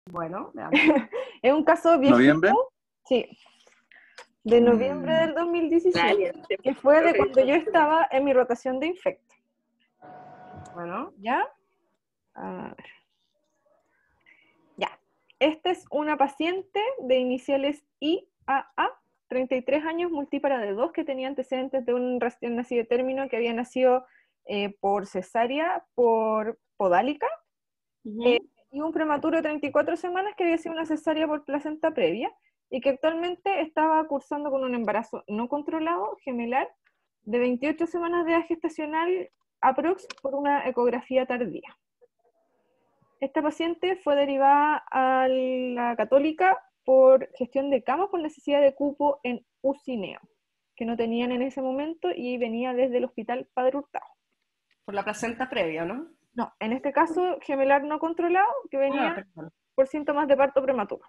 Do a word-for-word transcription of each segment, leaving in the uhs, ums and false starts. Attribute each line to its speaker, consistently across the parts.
Speaker 1: Bueno, veamos.
Speaker 2: Es un caso viejito.
Speaker 3: ¿Noviembre?
Speaker 2: Sí. De noviembre del dos mil diecisiete,
Speaker 4: Vale,
Speaker 2: que fue de cuando yo estaba en mi rotación de infecto.
Speaker 1: Bueno,
Speaker 2: ¿Ya? A ver. Ya. Esta es una paciente de iniciales I A A, treinta y tres años, multípara de dos, que tenía antecedentes de un recién nacido término que había nacido eh, por cesárea, por podálica,
Speaker 1: uh-huh.
Speaker 2: eh, y un prematuro de treinta y cuatro semanas que había sido una cesárea por placenta previa, y que actualmente estaba cursando con un embarazo no controlado, gemelar, de veintiocho semanas de edad gestacional, aprox, por una ecografía tardía. Esta paciente fue derivada a la Católica por gestión de camas por necesidad de cupo en U C I Neo, que no tenían en ese momento, y venía desde el hospital Padre Hurtado.
Speaker 1: Por la placenta previa, ¿no?
Speaker 2: No, en este caso gemelar no controlado, que venía
Speaker 1: ah,
Speaker 2: por síntomas de parto prematuro.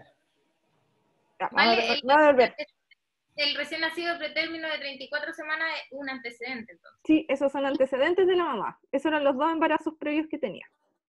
Speaker 2: Ya,
Speaker 4: vale,
Speaker 2: a,
Speaker 4: el,
Speaker 2: a volver.
Speaker 4: el recién nacido pretérmino de treinta y cuatro semanas es un antecedente, entonces.
Speaker 2: Sí, esos son antecedentes de la mamá. Esos eran los dos embarazos previos que tenía.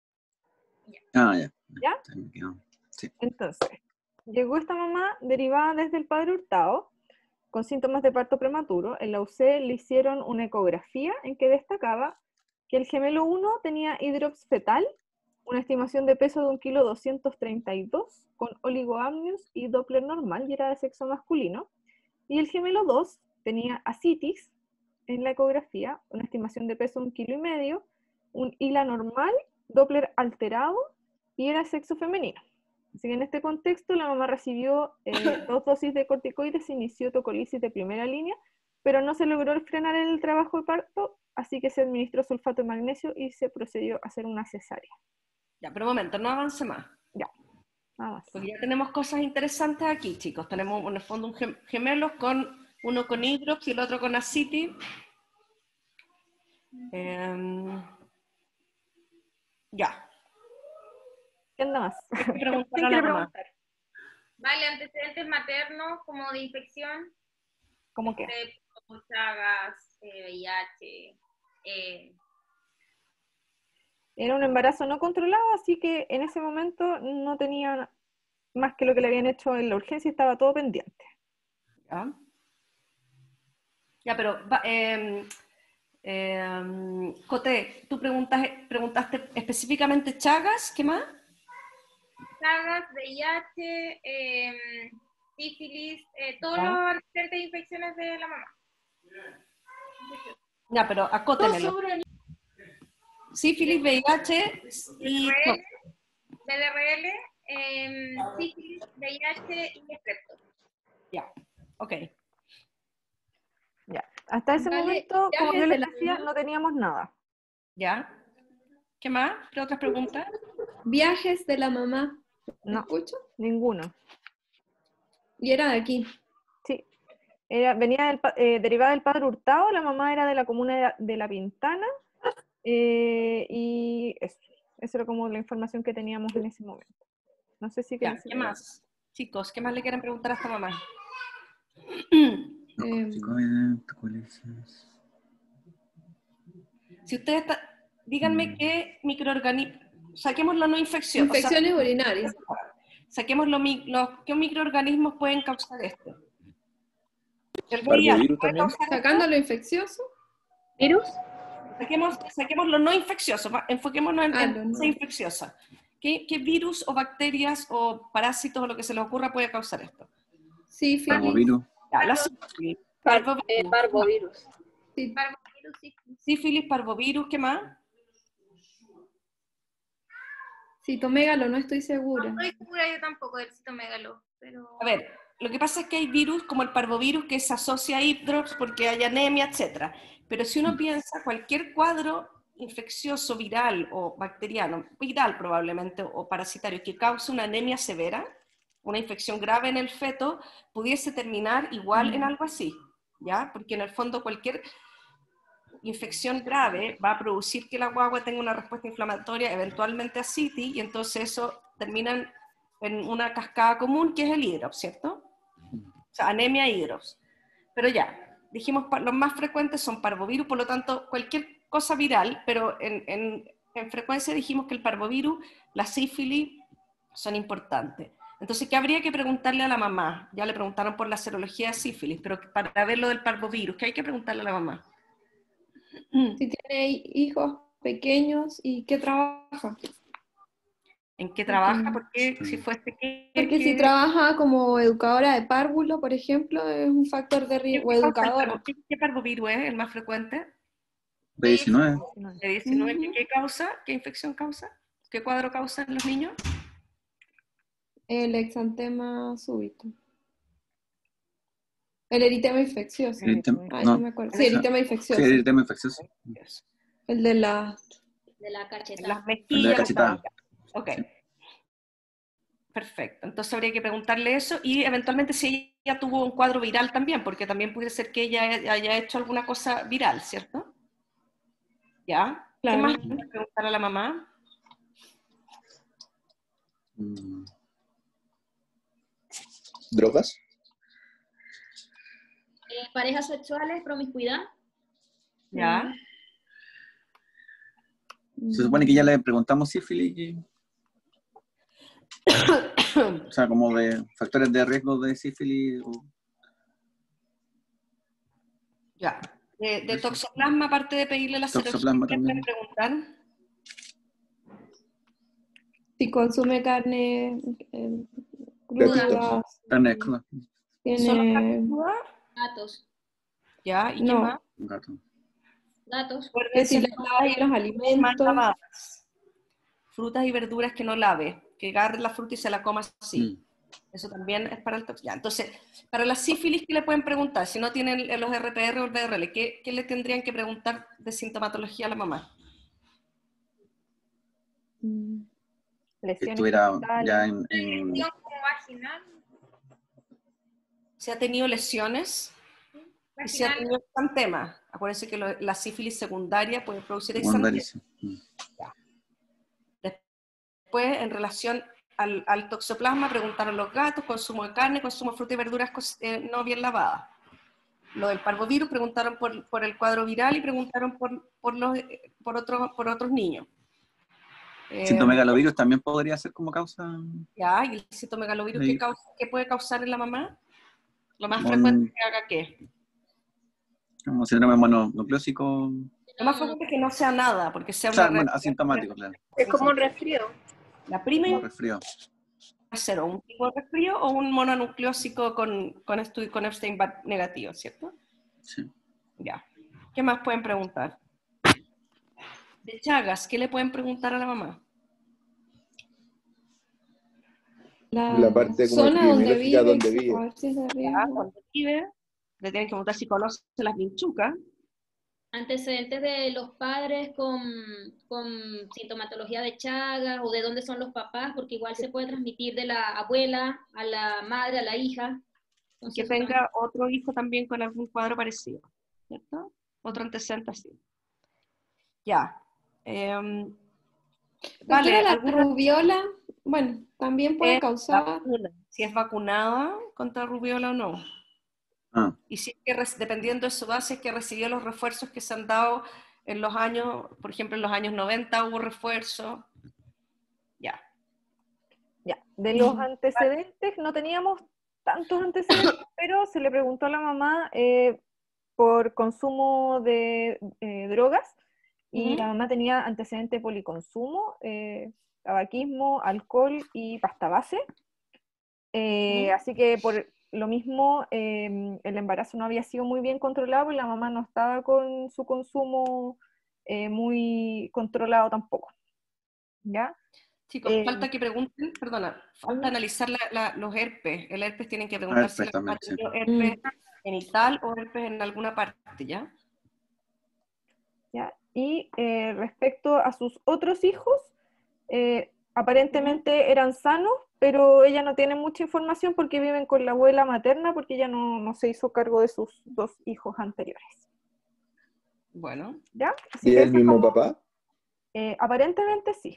Speaker 3: Ah, ya.
Speaker 2: ¿Ya?
Speaker 3: Sí.
Speaker 2: Entonces, llegó esta mamá derivada desde el Padre Hurtado, con síntomas de parto prematuro. En la U C le hicieron una ecografía en que destacaba que el gemelo uno tenía hidrops fetal, una estimación de peso de un kilo doscientos treinta y dos, con oligoamnios y Doppler normal, y era de sexo masculino. Y el gemelo dos tenía ascitis en la ecografía, una estimación de peso de un kilo y medio, un I L A normal, Doppler alterado, y era sexo femenino. Así que en este contexto la mamá recibió eh, dos dosis de corticoides, se inició tocolisis de primera línea, pero no se logró frenar el trabajo de parto, así que se administró sulfato de magnesio y se procedió a hacer una cesárea.
Speaker 1: Ya, pero un momento, no avance más.
Speaker 2: Ya, nada más.
Speaker 1: Porque ya tenemos cosas interesantes aquí, chicos. Tenemos en el fondo un gem gemelos, con uno con hidrops y el otro con ascitis. Eh, ya.
Speaker 2: ¿Qué anda más?
Speaker 1: ¿Quién quiere
Speaker 2: ¿Quién quiere
Speaker 1: preguntar?
Speaker 2: preguntar?
Speaker 4: Vale, antecedentes maternos como de infección.
Speaker 2: ¿Cómo qué?
Speaker 4: Como Chagas, eh, V I H. Eh.
Speaker 2: Era un embarazo no controlado, así que en ese momento no tenía más que lo que le habían hecho en la urgencia, estaba todo pendiente.
Speaker 1: Ya, ya pero, eh, eh, Joté, tú preguntas, preguntaste específicamente Chagas, ¿qué más?
Speaker 4: Chagas, V I H, eh, sífilis, eh, todos
Speaker 1: ya.
Speaker 4: los antecedentes de infecciones de la mamá.
Speaker 1: Ya, pero acótemelo. Sífilis, V I H y...
Speaker 4: B D R L, B D R L, eh, sífilis, V I H y estrepto.
Speaker 1: Ya, ok.
Speaker 2: Ya. Hasta ese
Speaker 5: Vale,
Speaker 2: momento, como yo les
Speaker 5: la
Speaker 2: decía,
Speaker 5: mamá.
Speaker 2: no teníamos nada.
Speaker 1: ¿Ya? ¿Qué más? ¿Qué otras preguntas?
Speaker 5: Viajes de la mamá. ¿Me
Speaker 2: No,
Speaker 5: escucho?
Speaker 2: ninguno.
Speaker 5: Y era de aquí.
Speaker 2: Sí. Era, venía del, eh, derivada del Padre Hurtado, la mamá era de la comuna de la, de la Pintana, eh, y eso. Esa era como la información que teníamos en ese momento. No sé si...
Speaker 1: Ya, ¿qué más? Chicos, ¿qué más le quieren preguntar a esta mamá?
Speaker 5: Eh,
Speaker 1: Si ustedes está, díganme qué microorganismo, saquemos lo no infeccioso.
Speaker 5: infecciones
Speaker 1: o sea,
Speaker 5: urinarias.
Speaker 1: saquemos los, los qué microorganismos pueden causar esto. El V I H
Speaker 3: ¿Parvovirus
Speaker 1: puede
Speaker 3: también?
Speaker 1: causar
Speaker 5: Sacando
Speaker 1: esto.
Speaker 5: lo infeccioso.
Speaker 4: ¿Virus?
Speaker 1: Saquemos, saquemos lo no infeccioso, enfoquémonos en,
Speaker 5: Ah,
Speaker 1: en
Speaker 5: lo
Speaker 1: cosas
Speaker 5: no.
Speaker 1: infecciosas. ¿Qué, ¿Qué virus o bacterias o parásitos o lo que se les ocurra puede causar esto?
Speaker 5: Sífilis.
Speaker 3: Parvovirus.
Speaker 1: Ya, la sífilis,
Speaker 4: Par
Speaker 1: parvovirus,
Speaker 4: eh, parvovirus.
Speaker 5: Sí.
Speaker 4: Parvovirus, sífilis.
Speaker 1: sífilis, parvovirus, ¿qué más?
Speaker 5: Citomégalo, no estoy segura.
Speaker 4: No estoy segura yo tampoco del citomegalo, pero...
Speaker 1: A ver, lo que pasa es que hay virus como el parvovirus que se asocia a hidrops porque hay anemia, etcétera. Pero si uno piensa, cualquier cuadro infeccioso, viral o bacteriano, viral probablemente o parasitario, que cause una anemia severa, una infección grave en el feto, pudiese terminar igual mm. en algo así, ¿ya? Porque en el fondo cualquier infección grave va a producir que la guagua tenga una respuesta inflamatoria, eventualmente ascitis, y entonces eso termina en una cascada común que es el hidrops, ¿cierto? O sea, anemia e hidrops. Pero ya, dijimos, los más frecuentes son parvovirus, por lo tanto, cualquier cosa viral, pero en, en, en frecuencia dijimos que el parvovirus, la sífilis, son importantes. Entonces, ¿qué habría que preguntarle a la mamá? Ya le preguntaron por la serología de sífilis, pero para ver lo del parvovirus, ¿qué hay que preguntarle a la mamá?
Speaker 5: Si tiene hijos pequeños y qué trabaja.
Speaker 1: ¿En qué trabaja?
Speaker 5: Porque,
Speaker 1: Porque
Speaker 3: Sí.
Speaker 1: si fuese que...
Speaker 5: porque si
Speaker 1: que-
Speaker 5: trabaja como educadora de párvulo, por ejemplo, es un factor de
Speaker 1: ¿Qué,
Speaker 5: riesgo, o
Speaker 1: qué causa el
Speaker 5: educadora.
Speaker 1: parvo- qué- qué parvovirus es el más frecuente?
Speaker 3: B diecinueve.
Speaker 1: ¿De diecinueve?
Speaker 5: Ujú.
Speaker 1: ¿Qué causa? ¿Qué infección causa? ¿Qué cuadro causa en los niños?
Speaker 5: El exantema súbito. El eritema infeccioso.
Speaker 3: Eritem-
Speaker 5: Ay, no
Speaker 3: no,
Speaker 5: me acuerdo. Sí,
Speaker 3: o sea,
Speaker 5: eritema
Speaker 3: sí,
Speaker 5: infeccioso.
Speaker 3: eritema infeccioso.
Speaker 1: Eso.
Speaker 5: El de la...
Speaker 4: De la
Speaker 1: En
Speaker 4: cachetada.
Speaker 1: las
Speaker 3: El de la
Speaker 1: mejillas.
Speaker 3: cachetada.
Speaker 1: Ok.
Speaker 3: Sí.
Speaker 1: Perfecto. Entonces habría que preguntarle eso y eventualmente si ella tuvo un cuadro viral también, porque también puede ser que ella haya hecho alguna cosa viral, ¿cierto? ¿Ya? ¿Qué
Speaker 5: Claro.
Speaker 1: más hay que preguntar a la mamá?
Speaker 3: Mm. ¿Drogas?
Speaker 4: Eh, parejas sexuales, promiscuidad.
Speaker 1: ¿Ya?
Speaker 3: Se supone que ya le preguntamos sífilis, y- o sea, como de factores de riesgo de sífilis. o-
Speaker 1: Ya. De, de
Speaker 3: Eso.
Speaker 1: toxoplasma, aparte de pedirle la serología,
Speaker 3: Toxoplasma
Speaker 1: ¿qué pueden
Speaker 3: también.
Speaker 1: preguntar?
Speaker 5: Si consume carne eh,
Speaker 3: Gatito.
Speaker 5: cruda,
Speaker 3: Carne cruda.
Speaker 1: ¿Solo
Speaker 5: tiene...
Speaker 1: carne cruda?
Speaker 4: Gatos.
Speaker 1: ¿Ya? ¿Y qué
Speaker 5: No,
Speaker 1: más?
Speaker 3: Gato.
Speaker 4: Gatos.
Speaker 5: que si
Speaker 1: Acuérdense,
Speaker 5: le lava bien los
Speaker 1: mal
Speaker 5: alimentos.
Speaker 1: lavadas. Frutas y verduras que no lave, que agarre la fruta y se la coma así.
Speaker 3: Mm.
Speaker 1: Eso también es para el tox- ya. Entonces, para la sífilis, ¿qué le pueden preguntar? Si no tienen los R P R o el B R L, ¿qué, qué le tendrían que preguntar de sintomatología a la mamá?
Speaker 5: Mm.
Speaker 3: Que
Speaker 2: Lesiones
Speaker 3: estuviera
Speaker 2: genitales.
Speaker 3: ya en, en-
Speaker 4: Lesión como vaginal.
Speaker 1: Si ha tenido lesiones y si ha
Speaker 4: Vaginal.
Speaker 1: tenido exantema. Acuérdense que lo- la sífilis secundaria puede producir
Speaker 3: secundaria,
Speaker 1: exantema.
Speaker 3: sí. Mm.
Speaker 1: Después, en relación al, al toxoplasma, preguntaron los gatos, consumo de carne, consumo de fruta y verduras cos- eh, no bien lavadas. Lo del parvovirus, preguntaron por, por el cuadro viral y preguntaron por, por, los, eh, por, otros, por otros niños. Eh,
Speaker 3: Citomegalovirus también podría ser como causa.
Speaker 1: ya, y el citomegalovirus, ¿qué,
Speaker 3: Sí.
Speaker 1: causa, ¿qué puede causar en la mamá? Lo más
Speaker 3: Un-
Speaker 1: frecuente es que haga qué.
Speaker 3: Como síndrome mononucleósico.
Speaker 1: Lo más frecuente es que no sea nada, porque sea
Speaker 3: O
Speaker 1: una
Speaker 3: sea, bueno,
Speaker 1: reacción.
Speaker 3: asintomático, claro.
Speaker 4: Es como un resfrío.
Speaker 1: La
Speaker 3: Como
Speaker 1: primera
Speaker 3: resfrío.
Speaker 1: es ser o un tipo de resfrío o un mononucleósico con, con, estu- con Epstein-Barr negativo, ¿cierto?
Speaker 3: Sí.
Speaker 1: Ya. ¿Qué más pueden preguntar? De Chagas, ¿qué le pueden preguntar a la mamá?
Speaker 5: La,
Speaker 6: La parte como
Speaker 5: zona donde
Speaker 6: epidemiológica
Speaker 5: vive,
Speaker 6: donde vive.
Speaker 5: a ver si es de
Speaker 1: Ya,
Speaker 5: riesgo.
Speaker 1: cuando vive, le tienen que preguntar si conoce las vinchucas.
Speaker 4: Antecedentes de los padres con, con sintomatología de Chagas o de dónde son los papás, porque igual se puede transmitir de la abuela a la madre, a la hija. Entonces,
Speaker 1: Que
Speaker 4: eso también.
Speaker 1: tenga otro hijo también con algún cuadro parecido, ¿cierto? Otro antecedente así. Ya. Em,
Speaker 5: Doctora,
Speaker 1: vale,
Speaker 5: la
Speaker 1: ¿alguna
Speaker 5: rubiola, bueno, también puede
Speaker 1: es
Speaker 5: causar...
Speaker 1: vacuna? Si es vacunada contra rubiola o no.
Speaker 3: Ah,
Speaker 1: Y si es que, re- dependiendo de su base, es que recibió los refuerzos que se han dado en los años, por ejemplo, en los años noventa hubo refuerzos. Ya.
Speaker 2: Ya, de los
Speaker 5: Mm.
Speaker 2: antecedentes, no teníamos tantos antecedentes, pero se le preguntó a la mamá eh, por consumo de eh, drogas, y la
Speaker 1: Ujú.
Speaker 2: mamá tenía antecedente de policonsumo, eh, tabaquismo, alcohol y pasta base. Eh,
Speaker 1: Ujú.
Speaker 2: Así que por lo mismo eh, el embarazo no había sido muy bien controlado y la mamá no estaba con su consumo eh, muy controlado tampoco. ¿Ya?
Speaker 1: Chicos,
Speaker 2: Eh,
Speaker 1: falta que pregunten, perdona, falta
Speaker 2: ujú.
Speaker 1: analizar la- la- los herpes. El herpes tienen que
Speaker 3: ah,
Speaker 1: preguntar si
Speaker 3: herpes
Speaker 1: la
Speaker 3: también,
Speaker 1: mamá
Speaker 3: sí.
Speaker 1: tiene herpes
Speaker 5: Mm.
Speaker 1: genital o herpes en alguna parte, ¿ya?
Speaker 2: ¿Ya? Y eh, respecto a sus otros hijos, eh, aparentemente eran sanos, pero ella no tiene mucha información porque viven con la abuela materna, porque ella no, no se hizo cargo de sus dos hijos anteriores.
Speaker 1: Bueno.
Speaker 2: ¿Ya? Así
Speaker 6: ¿Y
Speaker 2: que
Speaker 6: el
Speaker 2: eso es
Speaker 6: mismo
Speaker 2: como-
Speaker 6: papá?
Speaker 2: eh, aparentemente sí.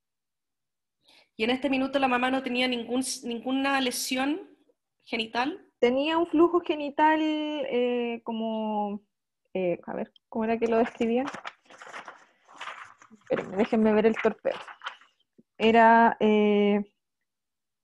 Speaker 1: Y en este minuto la mamá no tenía ningún, ninguna lesión genital.
Speaker 2: Tenía un flujo genital eh, como, eh, a ver, ¿cómo era que lo describían? Espérenme, déjenme ver el torpedo. Era, eh,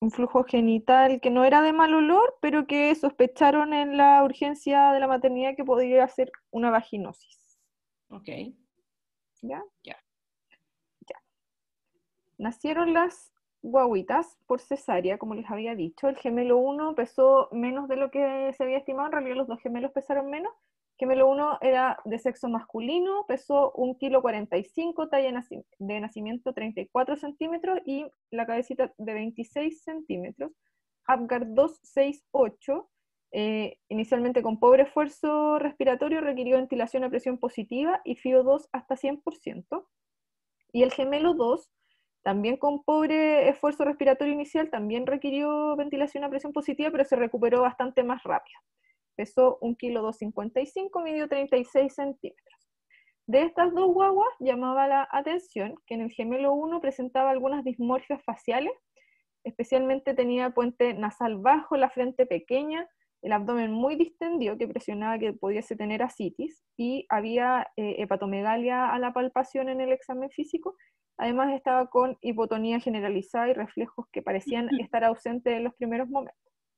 Speaker 2: un flujo genital que no era de mal olor, pero que sospecharon en la urgencia de la maternidad que podría ser una vaginosis.
Speaker 1: Ok.
Speaker 2: ¿Ya?
Speaker 1: Ya.
Speaker 2: Ya. Nacieron las guaguitas por cesárea, como les había dicho. El gemelo uno pesó menos de lo que se había estimado, en realidad los dos gemelos pesaron menos. El gemelo uno era de sexo masculino, pesó un kilo cuarenta y cinco, talla de, naci de nacimiento treinta y cuatro centímetros y la cabecita de veintiséis centímetros. Apgar doscientos sesenta y ocho, eh, inicialmente con pobre esfuerzo respiratorio, requirió ventilación a presión positiva y F I O dos hasta cien por ciento. Y el gemelo dos, también con pobre esfuerzo respiratorio inicial, también requirió ventilación a presión positiva, pero se recuperó bastante más rápido. Pesó un kilo doscientos cincuenta y cinco, midió treinta y seis centímetros. De estas dos guaguas llamaba la atención que en el gemelo uno presentaba algunas dismorfias faciales, especialmente tenía puente nasal bajo, la frente pequeña, el abdomen muy distendido que presionaba que pudiese tener ascitis, y había eh, hepatomegalia a la palpación en el examen físico. Además estaba con hipotonía generalizada y reflejos que parecían estar ausentes en los primeros momentos.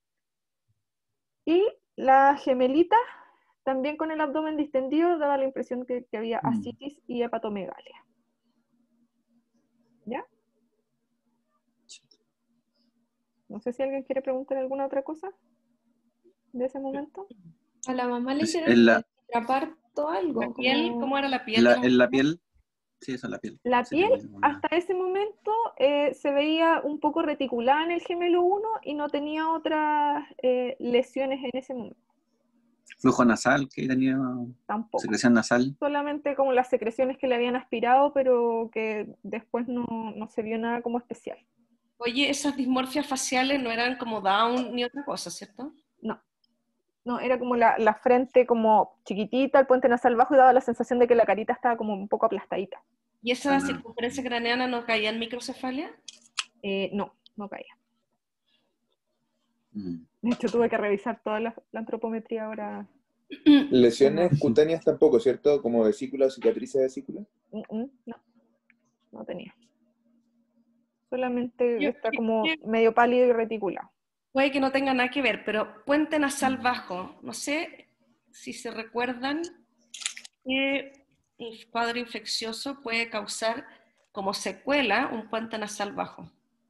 Speaker 2: Y la gemelita, también con el abdomen distendido, daba la impresión que, que había ascitis y hepatomegalia. ¿Ya? No sé si alguien quiere preguntar alguna otra cosa de ese momento.
Speaker 5: A la mamá le
Speaker 3: Es
Speaker 5: hicieron
Speaker 3: en la,
Speaker 5: intraparto algo.
Speaker 1: ¿La piel?
Speaker 5: como-
Speaker 1: ¿Cómo era la piel?
Speaker 3: en
Speaker 1: de
Speaker 3: la,
Speaker 1: las
Speaker 3: en la
Speaker 1: guaguas?
Speaker 3: piel. Sí, eso es la piel.
Speaker 2: La
Speaker 3: Sí,
Speaker 2: piel,
Speaker 3: tenía una-
Speaker 2: hasta ese momento, eh, se veía un poco reticulada en el gemelo uno y no tenía otras eh, lesiones en ese momento,
Speaker 3: Flujo nasal que tenía,
Speaker 2: tampoco.
Speaker 3: secreción nasal.
Speaker 2: Solamente como las secreciones que le habían aspirado, pero que después no, no se vio nada como especial.
Speaker 1: Oye, esas dismorfias faciales no eran como Down ni otra cosa, ¿cierto?
Speaker 2: No, no, era como la, la frente como chiquitita, el puente nasal bajo, y daba la sensación de que la carita estaba como un poco aplastadita.
Speaker 1: ¿Y esa
Speaker 3: Ah.
Speaker 1: circunferencia craneana no caía en microcefalia?
Speaker 2: Eh, no, no caía.
Speaker 3: Mm.
Speaker 2: De hecho, tuve que revisar toda la, la antropometría ahora.
Speaker 6: Lesiones cutáneas tampoco, ¿cierto? Como vesícula o cicatrices de vesícula.
Speaker 2: Mm, mm, no, no tenía. Solamente
Speaker 1: Yo-
Speaker 2: está
Speaker 1: yo-
Speaker 2: como
Speaker 1: yo-
Speaker 2: medio pálido y reticulado.
Speaker 1: Puede que no tenga nada que ver, pero puente nasal bajo, no sé si se recuerdan que el cuadro infeccioso puede causar como secuela un puente nasal bajo.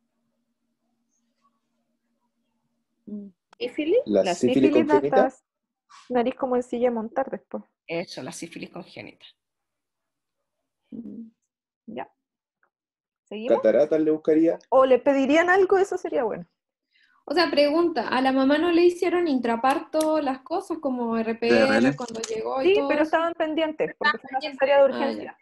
Speaker 2: ¿Sífilis?
Speaker 6: La
Speaker 2: La
Speaker 6: sífilis
Speaker 2: sífilis da
Speaker 6: congénita.
Speaker 2: hasta nariz como en silla de montar después.
Speaker 1: Eso, la sífilis congénita.
Speaker 2: ¿Ya? ¿Seguimos?
Speaker 6: Cataratas le buscaría.
Speaker 2: ¿O le pedirían algo? Eso sería bueno.
Speaker 5: O sea, pregunta, ¿a la mamá no le hicieron intraparto las cosas como R P
Speaker 3: ¿T R L?
Speaker 5: R cuando llegó y
Speaker 2: Sí,
Speaker 5: todo
Speaker 2: pero
Speaker 5: eso?
Speaker 2: estaban pendientes, porque fue una cesárea de
Speaker 5: Ah,
Speaker 2: urgencia.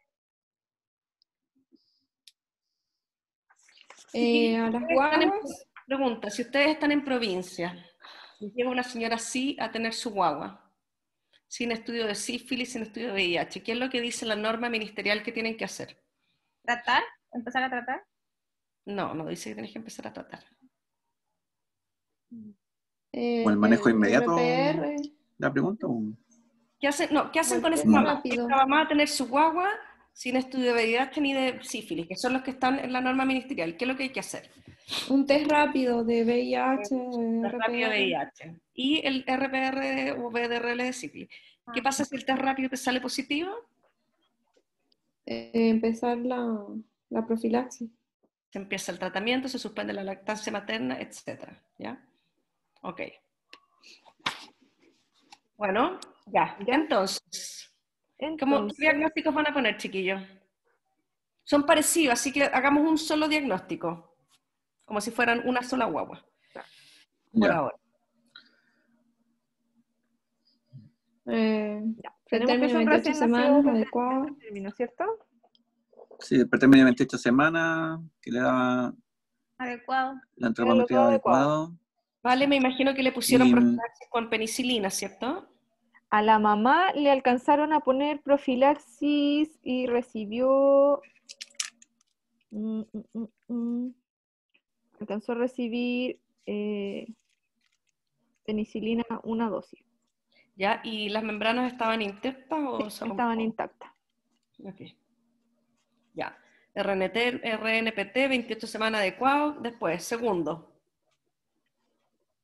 Speaker 5: Eh, a las
Speaker 1: Ustedes están en-
Speaker 5: guaguas,
Speaker 1: Pregunta, si ustedes están en provincia, y llega una señora así a tener su guagua, sin estudio de sífilis, sin estudio de V I H, ¿qué es lo que dice la norma ministerial que tienen que hacer?
Speaker 4: ¿Tratar? ¿Empezar a tratar?
Speaker 1: No, no dice que tienes que empezar a tratar.
Speaker 5: eh,
Speaker 3: ¿O el manejo inmediato?
Speaker 5: R P R,
Speaker 3: ¿La pregunta? o-
Speaker 1: ¿Qué hacen, no, ¿qué hacen
Speaker 5: o
Speaker 1: con
Speaker 5: el
Speaker 1: esa
Speaker 5: test
Speaker 1: mamá?
Speaker 5: rápido.
Speaker 1: Esta mamá va a tener su guagua sin estudio de V I H ni de sífilis, que son los que están en la norma ministerial. ¿Qué es lo que hay que hacer?
Speaker 5: Un test rápido de V I H,
Speaker 1: El rápido V I
Speaker 5: R P R.
Speaker 1: H. Y el R P R o V D R L de sífilis. ¿Qué pasa si el test rápido te sale positivo?
Speaker 5: eh, empezar la, la profilaxis.
Speaker 1: Se empieza el tratamiento, se suspende la lactancia materna, etcétera. ¿Ya? Ok. Bueno, ya.
Speaker 2: ¿Ya?
Speaker 1: Entonces, ¿cómo,
Speaker 2: Entonces,
Speaker 1: ¿qué diagnósticos van a poner, chiquillos? Son parecidos, así que hagamos un solo diagnóstico, como si fueran una sola guagua, por
Speaker 3: Ya.
Speaker 1: ahora.
Speaker 5: Eh,
Speaker 2: ya, tenemos que
Speaker 5: término
Speaker 2: son
Speaker 5: veintiocho
Speaker 2: recién
Speaker 5: semanas,
Speaker 2: nacidos desde
Speaker 5: adecuado.
Speaker 2: el término, ¿cierto?
Speaker 3: Sí, el pretérmino de veintiocho semanas, que le daba
Speaker 4: Adecuado.
Speaker 3: la antropometría
Speaker 2: todo
Speaker 3: adecuado.
Speaker 1: Vale, me imagino que le pusieron
Speaker 3: Y-
Speaker 1: profilaxis con penicilina, ¿cierto?
Speaker 2: A la mamá le alcanzaron a poner profilaxis y recibió... mm, mm, mm, mm. Alcanzó a recibir eh, penicilina una dosis.
Speaker 1: ¿Ya? ¿Y las membranas estaban intactas o
Speaker 2: Sí,
Speaker 1: se
Speaker 2: estaban
Speaker 1: rompieron?
Speaker 2: intactas.
Speaker 1: Ok. Ya. R N T, R N P T, veintiocho semanas adecuado. Después, segundo.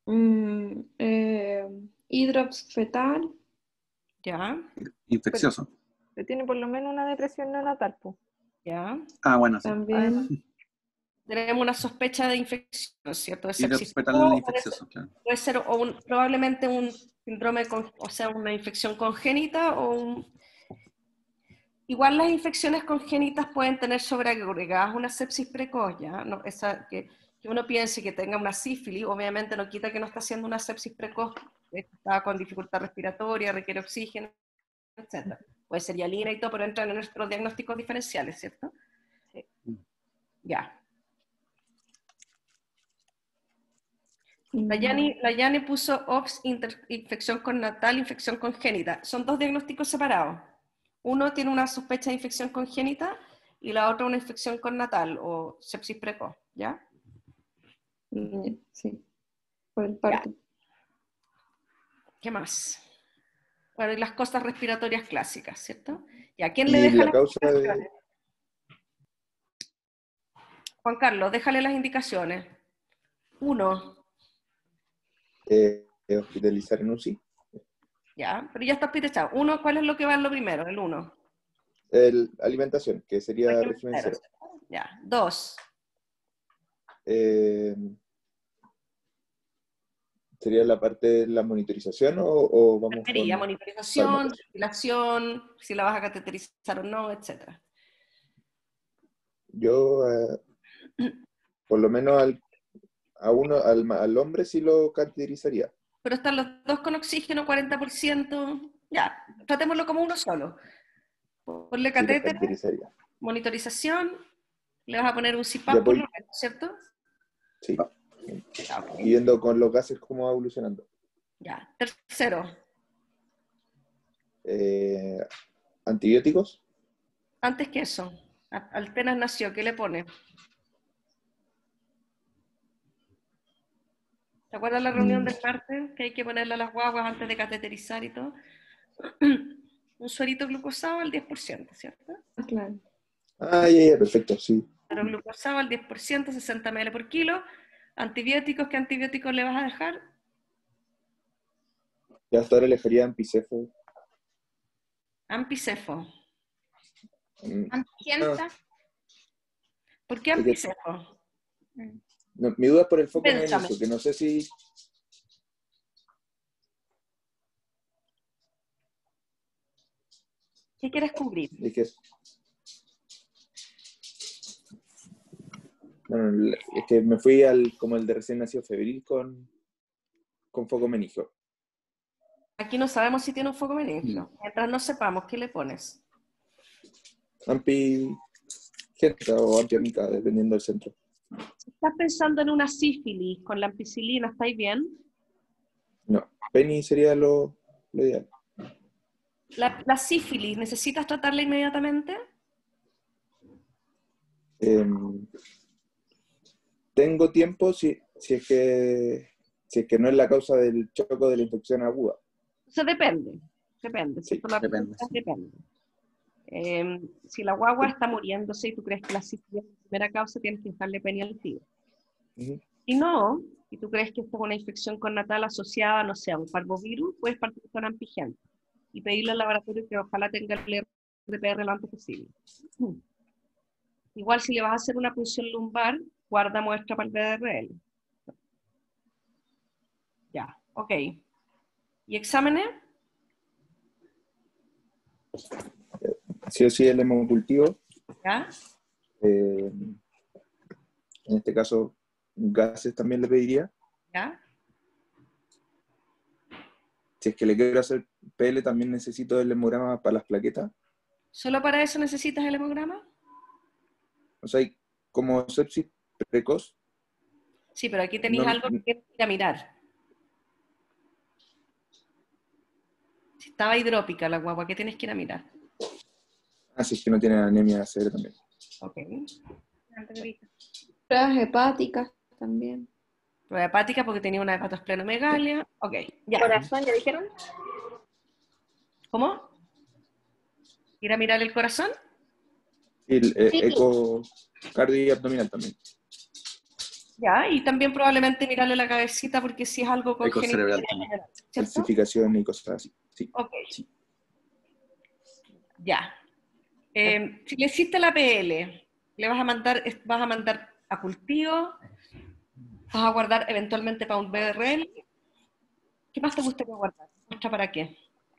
Speaker 5: Mm, eh, hidrops fetal.
Speaker 1: Ya,
Speaker 3: Infeccioso.
Speaker 2: Pero tiene por lo menos una depresión neonatal, pues.
Speaker 1: ya.
Speaker 3: Ah, bueno, sí.
Speaker 5: También.
Speaker 1: Tenemos una sospecha de infección, ¿cierto? De sepsis
Speaker 3: Hidrops fetal
Speaker 1: precoz,
Speaker 3: infeccioso, claro.
Speaker 1: puede ser o un- probablemente un síndrome, con, o sea, una infección congénita o un... Igual las infecciones congénitas pueden tener sobreagregadas una sepsis precoz, ¿ya? No, esa, que, que uno piense que tenga una sífilis, obviamente no quita que no está haciendo una sepsis precoz, está con dificultad respiratoria, requiere oxígeno, etcétera. Puede ser hialina y todo, pero entran en nuestros diagnósticos diferenciales, ¿cierto?
Speaker 2: Sí.
Speaker 1: Ya. La Yani, la Yani puso O P S, inter- infección connatal, infección congénita. Son dos diagnósticos separados. Uno tiene una sospecha de infección congénita y la otra una infección connatal o sepsis precoz, ¿ya?
Speaker 5: Mm, sí, por el
Speaker 1: Ya.
Speaker 5: parto.
Speaker 1: ¿Qué más? Bueno, y las cosas respiratorias clásicas, ¿cierto? ¿Y a quién le
Speaker 6: Y
Speaker 1: deja
Speaker 6: la
Speaker 1: las
Speaker 6: causa de...
Speaker 1: indicaciones? Juan Carlos, déjale las indicaciones. Uno,
Speaker 6: eh, hospitalizar en U C I.
Speaker 1: ¿ya? Pero ya está hospitalizado. Uno, ¿cuál es lo que va en lo primero? El uno.
Speaker 6: El, alimentación, que sería
Speaker 1: Régimen
Speaker 6: régimen
Speaker 1: cero.
Speaker 6: cero.
Speaker 1: Ya. Dos,
Speaker 6: Eh, ¿sería la parte de la monitorización o, o vamos
Speaker 1: enfermería,
Speaker 6: con
Speaker 1: monitorización,
Speaker 6: fármacos?
Speaker 1: ventilación, si la vas a cateterizar o no, etcétera.
Speaker 6: Yo, eh, por lo menos al, a uno, al, ma- al hombre sí lo categorizaría.
Speaker 1: Pero están los dos con oxígeno, cuarenta por ciento. Ya, tratémoslo como uno solo. Ponle
Speaker 6: Sí, lo
Speaker 1: catéter,
Speaker 6: categorizaría.
Speaker 1: monitorización, le vas a poner un
Speaker 6: De
Speaker 1: C PAP por lo
Speaker 6: apoyo,
Speaker 1: menos, ¿cierto?
Speaker 6: sí.
Speaker 1: Ya, ok.
Speaker 6: Y viendo con los gases cómo va evolucionando.
Speaker 1: Ya. Tercero,
Speaker 6: Eh, antibióticos,
Speaker 1: antes que eso, a- apenas nació, ¿qué le pone? ¿Te acuerdas la reunión
Speaker 6: mm,
Speaker 1: del martes? Que hay que ponerle a las guaguas antes de cateterizar y todo. Un suerito glucosado al diez por ciento, ¿cierto?
Speaker 5: Ah, claro.
Speaker 6: ah, ya, ya, perfecto, sí.
Speaker 1: Pero glucosado al diez por ciento, sesenta mililitros por kilo. Antibióticos, ¿qué antibióticos le vas a dejar?
Speaker 6: Ya hasta ahora elegiría ampicefo.
Speaker 1: Ampicefo.
Speaker 6: Mm,
Speaker 4: Antigenta.
Speaker 1: ¿Por qué
Speaker 6: Es que-
Speaker 1: ampicefo?
Speaker 6: no, mi duda es por el foco
Speaker 1: Pénsame.
Speaker 6: menisco, que no sé si...
Speaker 1: ¿Qué quieres cubrir?
Speaker 6: Es que, no, no, es que me fui al como el de recién nacido febril con, con foco menisco.
Speaker 1: Aquí no sabemos si tiene un foco menisco. Mientras no sepamos, ¿qué le pones?
Speaker 6: Ampigenta o ampiamica, dependiendo del centro.
Speaker 1: Si estás pensando en una sífilis con la ampicilina, ¿estáis bien?
Speaker 6: No, Penny sería lo, lo ideal.
Speaker 1: La, la sífilis, ¿necesitas tratarla inmediatamente?
Speaker 6: Em, tengo tiempo si, si, es que, si es que no es la causa del choco de la infección aguda.
Speaker 1: Eso depende, depende.
Speaker 6: Sí,
Speaker 1: ¿cierto? La
Speaker 3: depende,
Speaker 1: respuesta
Speaker 3: sí.
Speaker 1: depende. Eh, si la guagua está muriéndose y tú crees que la sífilis es la primera causa, tienes que dejarle penny al tío.
Speaker 6: Ujú.
Speaker 1: Si no, y tú crees que esta es una infección connatal asociada, no sé, a un parvovirus, puedes partir con ampigenta y pedirle al laboratorio que ojalá tenga el R P R lo antes posible. Igual si le vas a hacer una punción lumbar, guarda muestra para el B D R L. Ya, ok. ¿Y exámenes?
Speaker 6: Sí o sí el hemocultivo.
Speaker 1: ¿Ya?
Speaker 6: Eh, en este caso, gases también le pediría.
Speaker 1: ¿Ya?
Speaker 6: Si es que le quiero hacer P L, también necesito el hemograma para las plaquetas.
Speaker 1: ¿Solo para eso necesitas el hemograma?
Speaker 6: O sea, hay como sepsis precoz.
Speaker 1: Sí, pero aquí tenéis
Speaker 6: No,
Speaker 1: algo que tienes que ir a mirar. Si estaba hidrópica la guagua, ¿qué tienes que ir a mirar?
Speaker 6: así es que no tiene anemia severa también.
Speaker 1: Ok.
Speaker 5: Pruebas hepáticas también.
Speaker 1: Prueba hepática porque tenía una hepatosplenomegalia. Ok, ya.
Speaker 4: Corazón, ¿ya dijeron?
Speaker 1: ¿Cómo? ¿Ir a mirar el corazón?
Speaker 6: Y el eh,
Speaker 4: Sí.
Speaker 6: eco cardio y abdominal también.
Speaker 1: Ya, y también probablemente mirarle la cabecita porque si es algo
Speaker 3: Eco
Speaker 1: congénito,
Speaker 3: cerebral también.
Speaker 1: ¿cierto?
Speaker 6: Calcificación y cosas así. Sí.
Speaker 1: Ok,
Speaker 6: Sí.
Speaker 1: ya. Eh, si le hiciste la P L, le vas a mandar, vas a mandar a cultivo, vas a guardar eventualmente para un B D R L. ¿Qué más te gustaría guardar? ¿Muestra para qué?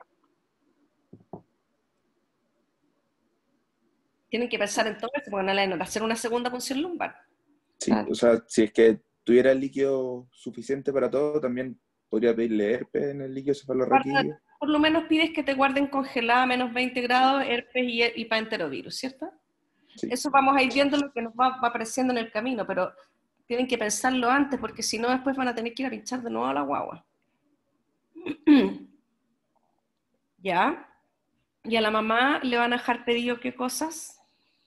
Speaker 1: Tienen que pensar en todo eso, porque no le van a hacer una segunda punción lumbar.
Speaker 6: Sí,
Speaker 5: Claro.
Speaker 6: o sea, si es que tuviera el líquido suficiente para todo, también podría pedirle herpes en el líquido cefalorraquídeo.
Speaker 1: Por lo menos pides que te guarden congelada a menos veinte grados, herpes y, y paenterovirus, ¿cierto?
Speaker 6: Sí.
Speaker 1: Eso vamos a ir viendo lo que nos va, va apareciendo en el camino, pero tienen que pensarlo antes, porque si no después van a tener que ir a pinchar de nuevo a la guagua. ¿Ya? ¿Y a la mamá le van a dejar pedido qué cosas?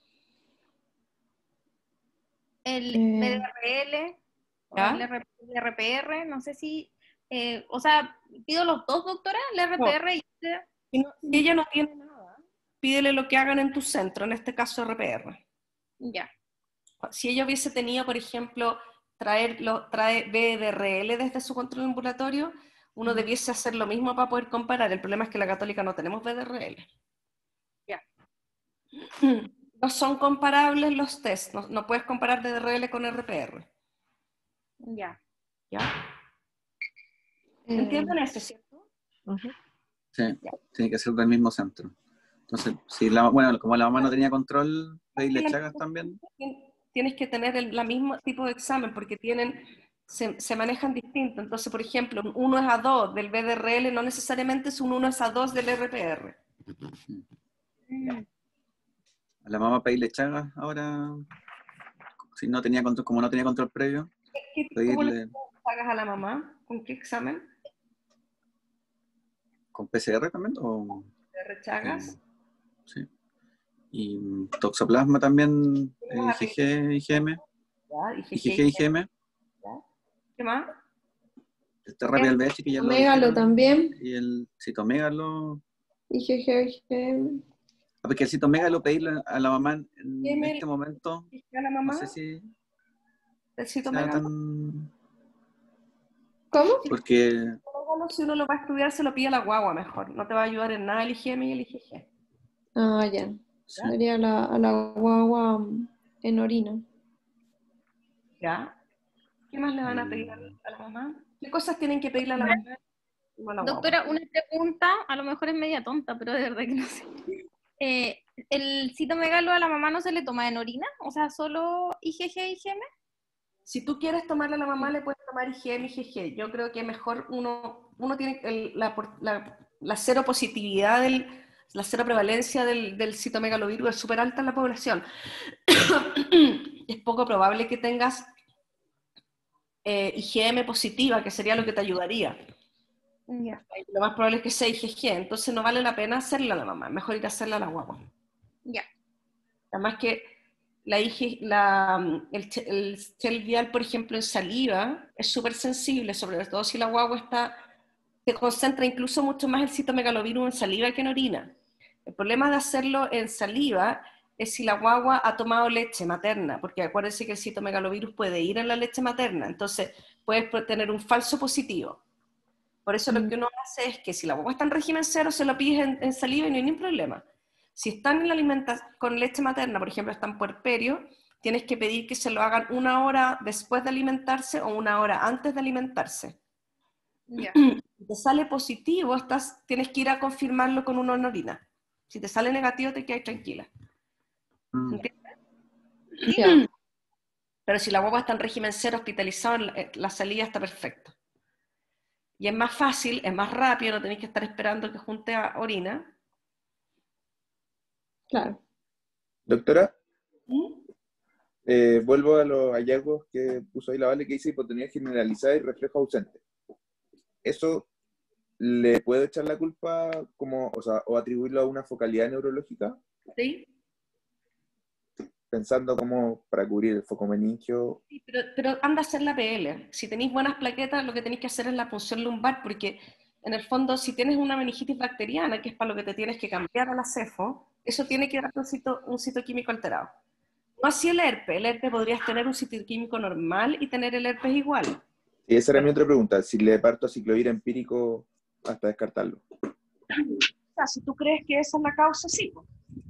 Speaker 7: El
Speaker 5: Eh.
Speaker 7: B D R L o
Speaker 1: ¿Ya?
Speaker 7: el R P R, no sé si, eh, o sea, pido los dos, doctora, el R P R y el...
Speaker 1: Si, no- si ella no tiene nada, pídele lo que hagan en tu centro, en este caso R P R.
Speaker 7: Ya,
Speaker 1: Si ella hubiese tenido, por ejemplo, traer, lo, trae B D R L desde su control ambulatorio, uno
Speaker 7: Mm.
Speaker 1: debiese hacer lo mismo para poder comparar. El problema es que la católica no tenemos B D R L.
Speaker 7: Ya.
Speaker 1: No son comparables los test, no, no puedes comparar B D R L con R P R.
Speaker 7: ya.
Speaker 1: ¿Ya?
Speaker 5: Eh,
Speaker 1: ¿Entienden eso, cierto?
Speaker 2: Ujú.
Speaker 3: Sí, tiene que ser del mismo centro. Entonces, si la, bueno, como la mamá no tenía control, pedirle Chagas también.
Speaker 1: Tienes que tener el la mismo tipo de examen porque tienen, se, se manejan distinto. Entonces, por ejemplo, un uno es a dos del B D R L no necesariamente es un uno es a dos del R P R.
Speaker 7: Mm.
Speaker 3: A la mamá pedirle Chagas ahora, si no tenía control, como no tenía control previo,
Speaker 1: ¿Qué, ¿Cómo le
Speaker 3: pedirle
Speaker 1: pagas a la mamá? ¿Con qué examen?
Speaker 3: con P C R también o
Speaker 1: ¿De Chagas?
Speaker 3: eh, sí. Y mm, toxoplasma también, eh,
Speaker 1: ¿Vas a
Speaker 3: I G G, I G M,
Speaker 1: ¿Ya?
Speaker 3: I G G, I G M,
Speaker 1: ¿Qué más?
Speaker 3: el terapia del V H que ya lo
Speaker 5: Omégalo
Speaker 3: dijeron,
Speaker 5: también.
Speaker 3: y el citomégalo.
Speaker 5: I G G, I G M.
Speaker 3: Ah, porque el citomégalo pedirle a la mamá en, en
Speaker 1: ¿Qué me-
Speaker 3: este momento,
Speaker 1: ¿A la mamá?
Speaker 3: no sé si
Speaker 1: ¿El
Speaker 3: sea
Speaker 1: citomegalo?
Speaker 3: tan...
Speaker 5: ¿Cómo?
Speaker 3: Porque
Speaker 1: Si uno lo va a estudiar, se lo pide a la guagua mejor. No te va a ayudar en nada el I G M y el I G G.
Speaker 5: Ah, ya. Sería la, a la guagua mm, en orina.
Speaker 1: ¿Ya? ¿Qué más le van a pedir a la, a la mamá? ¿Qué cosas tienen que pedirle a la mamá? O a la guagua?
Speaker 7: Doctora, una pregunta, a lo mejor es media tonta, pero de verdad que no sé. Eh, ¿El citomegalo a la mamá no se le toma en orina? O sea, solo I G G, I G M.
Speaker 1: Si tú quieres tomarle a la mamá, le puedes tomar I G M, I G G. Yo creo que mejor uno, uno tiene el- la, la, la cero positividad, del, la cero prevalencia del, del citomegalovirus es súper alta en la población. Es poco probable que tengas eh, I G M positiva, que sería lo que te ayudaría.
Speaker 7: Ya,
Speaker 1: Lo más probable es que sea I G G, entonces no vale la pena hacerla a la mamá, es mejor ir a hacerla a la guagua.
Speaker 7: ya.
Speaker 1: Además que la I G, la, el, el gel vial, por ejemplo, en saliva, es súper sensible, sobre todo si la guagua está, se concentra incluso mucho más el citomegalovirus en saliva que en orina. El problema de hacerlo en saliva es si la guagua ha tomado leche materna, porque acuérdense que el citomegalovirus puede ir en la leche materna, entonces puedes tener un falso positivo. Por eso lo que uno hace es que si la guagua está en régimen cero, se lo pides en, en saliva y no hay ningún problema. Si están en la alimentación con leche materna, por ejemplo, están puerperio, tienes que pedir que se lo hagan una hora después de alimentarse o una hora antes de alimentarse.
Speaker 7: Ya.
Speaker 1: Si te sale positivo, estás, tienes que ir a confirmarlo con una orina. Si te sale negativo, te quedas tranquila.
Speaker 3: mm,
Speaker 1: ¿Entiendes?
Speaker 5: Ya.
Speaker 1: Pero si la guagua está en régimen cero, hospitalizado, la, la salida está perfecta. Y es más fácil, es más rápido, no tenéis que estar esperando que junte a orina.
Speaker 5: Claro.
Speaker 6: Doctora,
Speaker 1: ¿Mm?
Speaker 6: eh, vuelvo a los hallazgos que puso ahí la Vale, que dice hipotonía generalizada y reflejo ausente. ¿Eso le puedo echar la culpa como, o sea, o atribuirlo a una focalidad neurológica?
Speaker 1: ¿Sí?
Speaker 6: Pensando como para cubrir el foco meningio.
Speaker 1: Sí, pero, pero anda a hacer la P L. Si tenéis buenas plaquetas, lo que tenéis que hacer es la punción lumbar, porque en el fondo, si tienes una meningitis bacteriana, que es para lo que te tienes que cambiar a la cefo, eso tiene que darte un, cito, un citoquímico alterado. No así el herpes. El herpes podrías tener un sitio químico normal y tener el herpes igual.
Speaker 6: Y esa era mi otra pregunta, si le parto ciclovir empírico hasta descartarlo.
Speaker 1: O sea, si tú crees que esa es la causa, sí. Pues.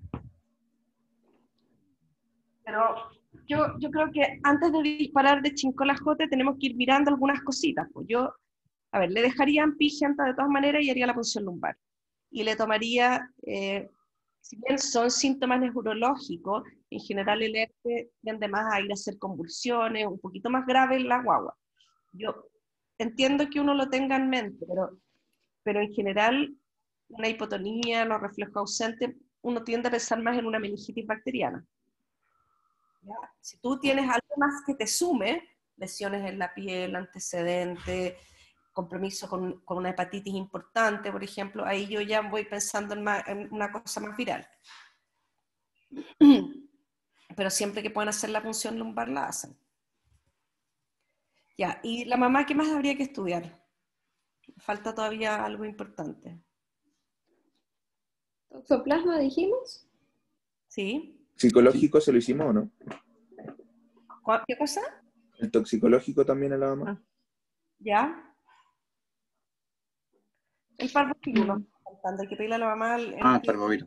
Speaker 1: Pero yo, yo creo que antes de disparar de chincolajote tenemos que ir mirando algunas cositas. Pues yo, a ver, le dejaría ampigenta de todas maneras y haría la punción lumbar. Y le tomaría, eh, si bien son síntomas neurológicos, en general el herpes tiende más a ir a hacer convulsiones, un poquito más grave en la guagua. Yo entiendo que uno lo tenga en mente, pero, pero en general una hipotonía, los reflejos ausentes, uno tiende a pensar más en una meningitis bacteriana. ¿Ya? Si tú tienes algo más que te sume, lesiones en la piel, antecedentes, compromiso con, con una hepatitis importante, por ejemplo, ahí yo ya voy pensando en, más, en una cosa más viral. Pero siempre que puedan hacer la punción lumbar, la hacen. Ya, y la mamá, ¿qué más habría que estudiar? Falta todavía algo importante.
Speaker 5: ¿Toxoplasma dijimos?
Speaker 1: ¿Sí?
Speaker 6: ¿Psicológico se lo hicimos o no?
Speaker 1: ¿Qué cosa?
Speaker 6: ¿El toxicológico también a la mamá?
Speaker 1: ¿Ya? El parvovirus, no está faltando, hay que pedirle a la mamá el, el
Speaker 3: Ah, el parvovirus.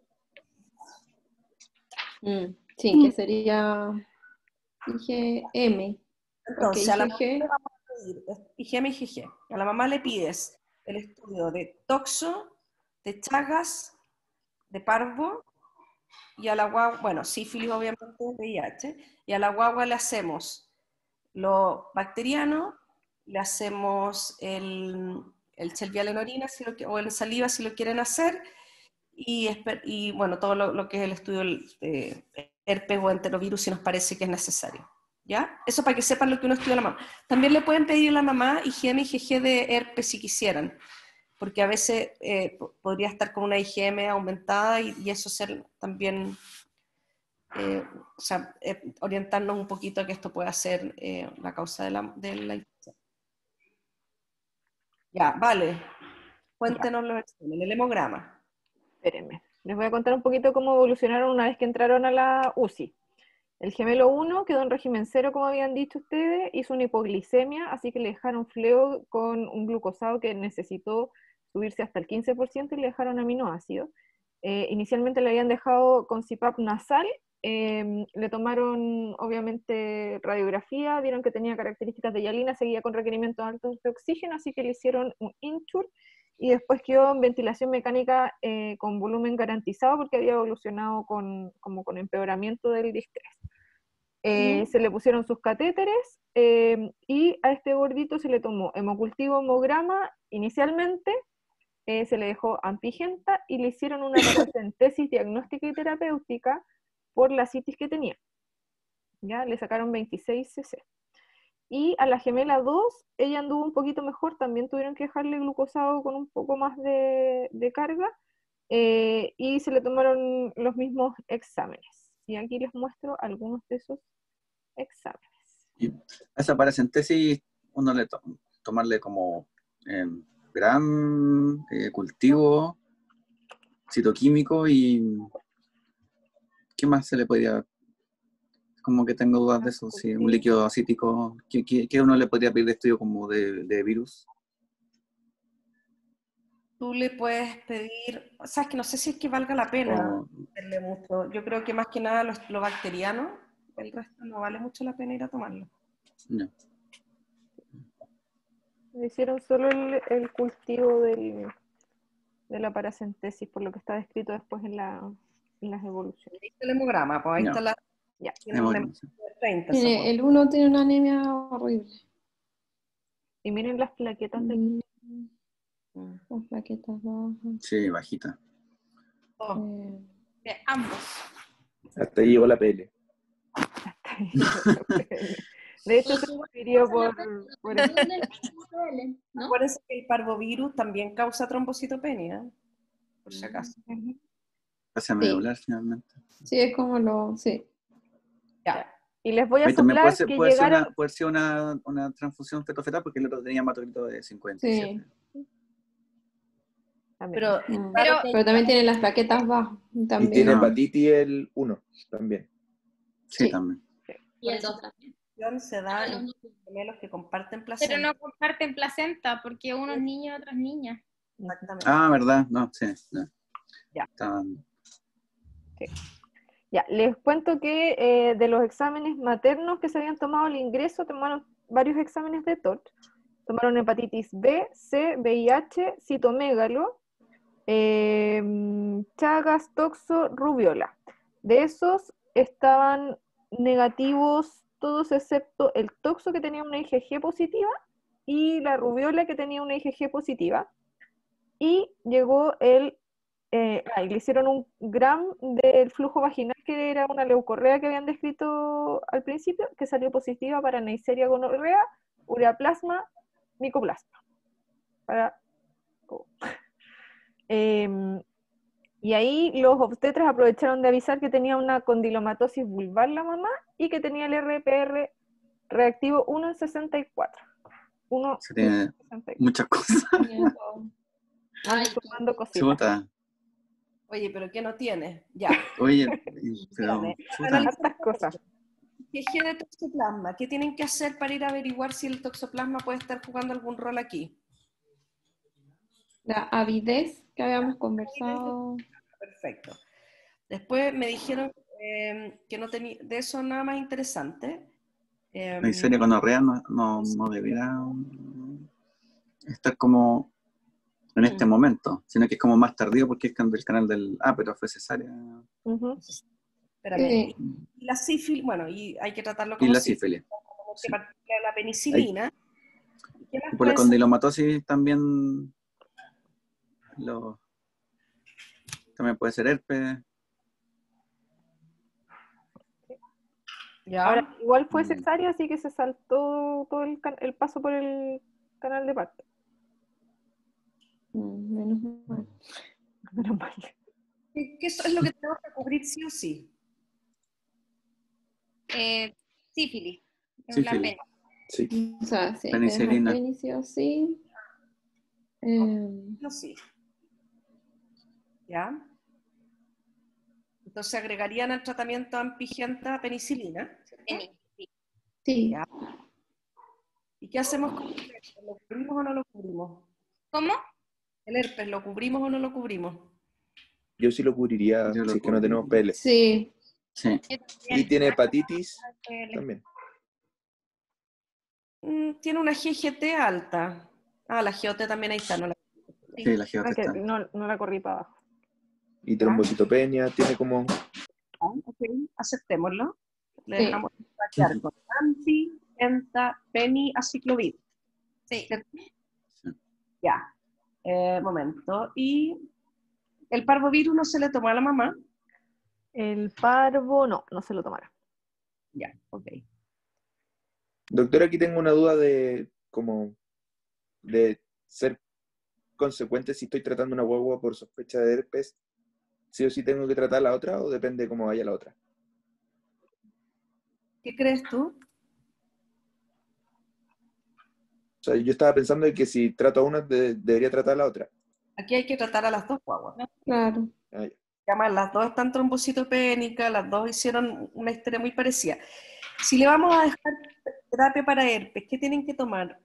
Speaker 5: Mm, sí, que sería I G M.
Speaker 1: Entonces,
Speaker 5: Okay,
Speaker 1: a la
Speaker 5: I G G.
Speaker 1: mamá le vamos a pedir I G M y I G G. A la mamá le pides el estudio de toxo, de chagas, de parvo, y a la guagua, bueno, sífilis obviamente, V I H, y a la guagua le hacemos lo bacteriano, le hacemos el, el chelvial en orina si lo, o en saliva si lo quieren hacer, y, y bueno, todo lo, lo que es el estudio de herpes o enterovirus si nos parece que es necesario. ¿Ya? Eso para que sepan lo que uno estudia a la mamá. También le pueden pedir a la mamá I G M y I G G de herpes si quisieran, porque a veces eh, podría estar con una I G M aumentada y, y eso ser también, eh, o sea, eh, orientarnos un poquito a que esto pueda ser eh, la causa de la, de la infección. Ya, vale. Cuéntenos los exámenes, el hemograma.
Speaker 2: Espérenme. Les voy a contar un poquito cómo evolucionaron una vez que entraron a la U C I. El gemelo uno quedó en régimen cero, como habían dicho ustedes, hizo una hipoglicemia, así que le dejaron fleo con un glucosado que necesitó subirse hasta el quince por ciento y le dejaron aminoácidos. Eh, inicialmente le habían dejado con C PAP nasal, eh, le tomaron obviamente radiografía, vieron que tenía características de hialina, seguía con requerimientos altos de oxígeno, así que le hicieron un INCHUR, y después quedó en ventilación mecánica eh, con volumen garantizado porque había evolucionado con, como con empeoramiento del distrés. Eh, ¿Mm? Se le pusieron sus catéteres eh, y a este gordito se le tomó hemocultivo, hemograma inicialmente, eh, se le dejó ampigenta y le hicieron una paracentesis diagnóstica y terapéutica por la citis que tenía. ¿Ya? Le sacaron veintiséis cc. Y a la gemela dos, ella anduvo un poquito mejor, también tuvieron que dejarle glucosado con un poco más de, de carga, eh, y se le tomaron los mismos exámenes. Y aquí les muestro algunos de esos exámenes.
Speaker 3: Y a esa paracentesis, uno le to tomarle como eh, gran eh, cultivo citoquímico y ¿qué más se le podría? Como que tengo dudas de eso, si un líquido acítico, ¿qué, qué, qué uno le podría pedir de estudio como de, de virus?
Speaker 1: Tú le puedes pedir, o sea, es que no sé si es que valga la pena
Speaker 3: O,
Speaker 1: hacerle mucho. Yo creo que más que nada lo, lo bacteriano, el resto no vale mucho la pena ir a tomarlo.
Speaker 3: no.
Speaker 2: Le hicieron solo el, el cultivo del, de la paracentesis, por lo que está descrito después en, la, en las evoluciones.
Speaker 1: Ahí está el hemograma, pues ahí
Speaker 3: No.
Speaker 1: está la...
Speaker 2: Ya.
Speaker 1: Tiene una anemia de treinta,
Speaker 5: Tiene, el uno tiene una anemia horrible.
Speaker 2: Y miren las plaquetas de...
Speaker 5: Mm. Las plaquetas bajas.
Speaker 3: Sí, bajita.
Speaker 1: Oh.
Speaker 5: Eh,
Speaker 7: De ambos.
Speaker 6: Hasta ahí llegó la P L.
Speaker 2: De hecho, se refirió por... por el...
Speaker 4: ¿no?
Speaker 1: Acuérdense que el parvovirus también causa trombocitopenia, por si acaso.
Speaker 3: Hace medular finalmente.
Speaker 5: Sí, es como lo... Sí.
Speaker 1: Ya.
Speaker 2: Y les voy a
Speaker 3: Ahí también
Speaker 2: soplar
Speaker 3: puede ser,
Speaker 2: que
Speaker 3: puede ser,
Speaker 2: llegaron...
Speaker 3: una, puede ser una, una transfusión fetofetal porque el otro tenía hematocrito de cincuenta y siete.
Speaker 5: Sí.
Speaker 2: También.
Speaker 1: Pero,
Speaker 5: Mm.
Speaker 7: Pero-
Speaker 5: Pero también tiene las plaquetas bajas.
Speaker 6: Y
Speaker 5: También.
Speaker 6: tiene
Speaker 3: No.
Speaker 6: hepatitis el uno también.
Speaker 3: Sí,
Speaker 5: Sí.
Speaker 3: también.
Speaker 4: Y el dos también.
Speaker 1: Se da en gemelos que comparten
Speaker 7: Pero
Speaker 1: placenta.
Speaker 7: no comparten placenta porque uno es niño y otro es niña.
Speaker 1: Exactamente.
Speaker 3: Ah, ¿verdad? No, sí. Ya.
Speaker 1: Ya.
Speaker 3: Estaban-
Speaker 2: Ya, les cuento que eh, de los exámenes maternos que se habían tomado al ingreso, tomaron varios exámenes de T O R. Tomaron hepatitis B, C, V I H, citomégalo, eh, Chagas, toxo, rubiola. De esos estaban negativos todos excepto el toxo, que tenía una I G G positiva, y la rubiola, que tenía una I G G positiva. Y llegó el Eh, ah, y le hicieron un gram del flujo vaginal, que era una leucorrea que habían descrito al principio, que salió positiva para Neisseria gonorrea, ureaplasma, micoplasma. Para... oh. Em, y ahí los obstetras aprovecharon de avisar que tenía una condilomatosis vulvar la mamá y que tenía el R P R reactivo uno en sesenta y cuatro. uno
Speaker 3: Se tiene
Speaker 2: en sesenta y cuatro.
Speaker 3: muchas cosas.
Speaker 2: Van sumando cositas.
Speaker 3: Chuta.
Speaker 1: Oye, pero ¿qué no tiene? Ya.
Speaker 3: Oye, pero,
Speaker 1: Espérame.
Speaker 3: chuta.
Speaker 2: Hartas cosas.
Speaker 1: ¿Qué G de toxoplasma? ¿Qué tienen que hacer para ir a averiguar si el toxoplasma puede estar jugando algún rol aquí?
Speaker 5: La avidez que habíamos conversado.
Speaker 1: Perfecto. Después me dijeron eh, que no tenía, de eso nada más interesante. Eh,
Speaker 3: La Neisseria gonorrea no, no, no debería estar como en este
Speaker 1: Mm.
Speaker 3: momento, sino que es como más tardío porque es del canal del... Ah, pero fue cesárea.
Speaker 2: Ujú.
Speaker 1: espérame.
Speaker 5: Sí.
Speaker 1: Y la sífilis, bueno, y hay que tratarlo
Speaker 3: Y
Speaker 1: como
Speaker 3: la
Speaker 1: sífilis.
Speaker 3: sífilis.
Speaker 1: Tenemos
Speaker 3: Sí.
Speaker 1: que partir de la penicilina. ¿Qué más
Speaker 3: Y por la
Speaker 1: puede ser?
Speaker 3: condilomatosis también, lo, también puede ser herpes.
Speaker 1: Ya.
Speaker 2: Ahora, igual fue
Speaker 3: Mm.
Speaker 2: cesárea, así que se saltó todo el, can- el paso por el canal de parto.
Speaker 5: Mm, menos mal.
Speaker 2: Menos mal.
Speaker 1: ¿Qué, qué eso es lo que tenemos que cubrir sí o sí?
Speaker 7: Eh, sífilis. Es
Speaker 3: Sífilis.
Speaker 7: la pena.
Speaker 6: Sí.
Speaker 5: O sea, sí,
Speaker 3: Penicilina.
Speaker 5: dejar sí o sí. Eh,
Speaker 1: No, sí. ¿Ya? Entonces agregarían al tratamiento ampigenta penicilina, ¿cierto?
Speaker 7: Tení, sí.
Speaker 5: sí.
Speaker 1: Ya. ¿Y qué hacemos con el herpes? ¿Lo cubrimos o no lo cubrimos?
Speaker 7: ¿Cómo?
Speaker 1: ¿El herpes lo cubrimos o no lo cubrimos?
Speaker 6: Yo sí lo cubriría
Speaker 3: Yo lo
Speaker 6: si es que no tenemos
Speaker 3: cubriría.
Speaker 6: P L.
Speaker 5: Sí.
Speaker 3: Sí.
Speaker 6: Y tiene hepatitis
Speaker 7: Eh,
Speaker 6: también.
Speaker 1: Mm, tiene una G G T alta. Ah, la G O T también ahí está, no la...
Speaker 3: Sí, la G O T
Speaker 2: Ah, que
Speaker 3: está.
Speaker 2: no, no la corrí para abajo.
Speaker 6: Y trombocitopenia, tiene como...
Speaker 1: Ah, ok, aceptémoslo. Le
Speaker 5: Sí.
Speaker 1: dejamos quedar con anti, penta, peni, aciclovir.
Speaker 7: Sí.
Speaker 1: ¿Cierto?
Speaker 3: Sí.
Speaker 1: Ya. Eh, momento. Y el parvovirus no se le tomó a la mamá.
Speaker 2: El parvo, no, no se lo tomaron.
Speaker 1: Ya, ok.
Speaker 6: Doctora, aquí tengo una duda de como de ser consecuente si estoy tratando una guagua por sospecha de herpes. ¿Sí o sí tengo que tratar la otra o depende cómo vaya la otra?
Speaker 1: ¿Qué crees tú?
Speaker 6: O sea, yo estaba pensando en que si trato a una, de- debería tratar a la otra.
Speaker 1: Aquí hay que tratar a las dos guaguas.
Speaker 5: Claro.
Speaker 6: Ah, ya.
Speaker 1: Además, las dos están trombocitopénicas, las dos hicieron una historia muy parecida. Si le vamos a dejar terapia para herpes, ¿qué tienen que tomar?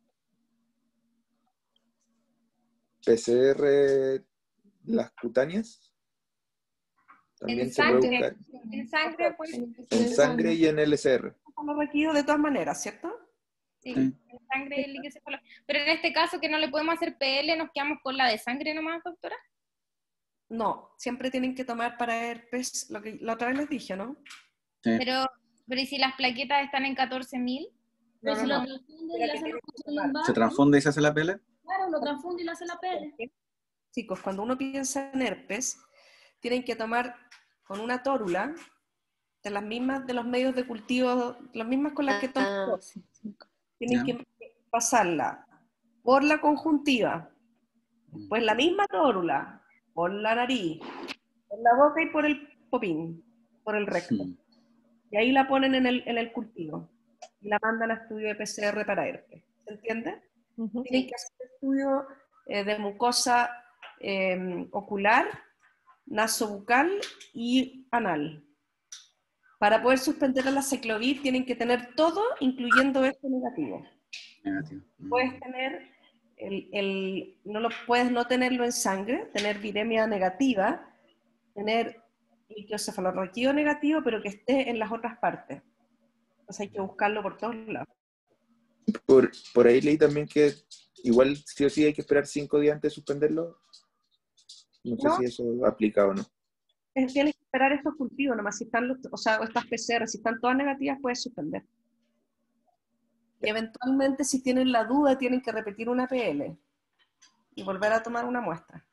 Speaker 6: P C R, las cutáneas, también
Speaker 7: En
Speaker 6: se puede
Speaker 7: sangre.
Speaker 6: buscar
Speaker 7: En sangre, pues,
Speaker 5: Tiene que ser
Speaker 6: en sangre y en L C R.
Speaker 1: Lo requiero de todas maneras, ¿cierto?
Speaker 7: sí,
Speaker 3: Sí.
Speaker 7: en sangre y el líquido cefalópodo. Pero en este caso que no le podemos hacer P L, ¿nos quedamos con la de sangre nomás, doctora?
Speaker 1: No, siempre tienen que tomar para herpes, lo que la otra vez les dije, ¿no?
Speaker 3: Sí.
Speaker 7: Pero, pero ¿y si las plaquetas están en catorce mil?
Speaker 4: Pero
Speaker 1: No,
Speaker 4: si
Speaker 1: no,
Speaker 4: lo
Speaker 1: no.
Speaker 4: transfunde
Speaker 1: Mira
Speaker 4: y
Speaker 1: que
Speaker 4: hace
Speaker 1: tiene
Speaker 4: los
Speaker 1: que
Speaker 4: cursos en
Speaker 3: ¿Se
Speaker 4: bajo,
Speaker 3: transfunde y se hace la P L?
Speaker 4: claro, lo transfunde y le hace la P L.
Speaker 1: Chicos, cuando uno piensa en herpes, tienen que tomar con una tórula de las mismas de los medios de cultivo, las mismas con las que toman.
Speaker 5: Ah, sí, sí.
Speaker 1: Tienen
Speaker 3: Ya.
Speaker 1: que pasarla por la conjuntiva, después la misma tórula, por la nariz, por la boca y por el popín, por el recto.
Speaker 3: Mm.
Speaker 1: Y ahí la ponen en el, en el cultivo y la mandan a estudio de P C R para herpes. ¿Se entiende?
Speaker 2: Ujú.
Speaker 1: Tienen que hacer estudio eh, de mucosa eh, ocular, nasobucal y anal Para poder suspender el aciclovir tienen que tener todo, incluyendo esto negativo.
Speaker 3: Negativo. Mm.
Speaker 1: Puedes tener, el, el, no lo, puedes no tenerlo en sangre, tener viremia negativa, tener icosefalorraquídeo negativo, pero que esté en las otras partes. Entonces hay que buscarlo por todos lados.
Speaker 6: Por, por ahí leí también que igual sí o sí hay que esperar cinco días antes de suspenderlo. No sé
Speaker 1: No.
Speaker 6: si eso aplica o no.
Speaker 1: Eh, Tienes que esperar estos cultivos, nomás si están los, o sea, estas P C R, si están todas negativas, puedes suspender. Y eventualmente, si tienen la duda, tienen que repetir una P L y volver a tomar una muestra.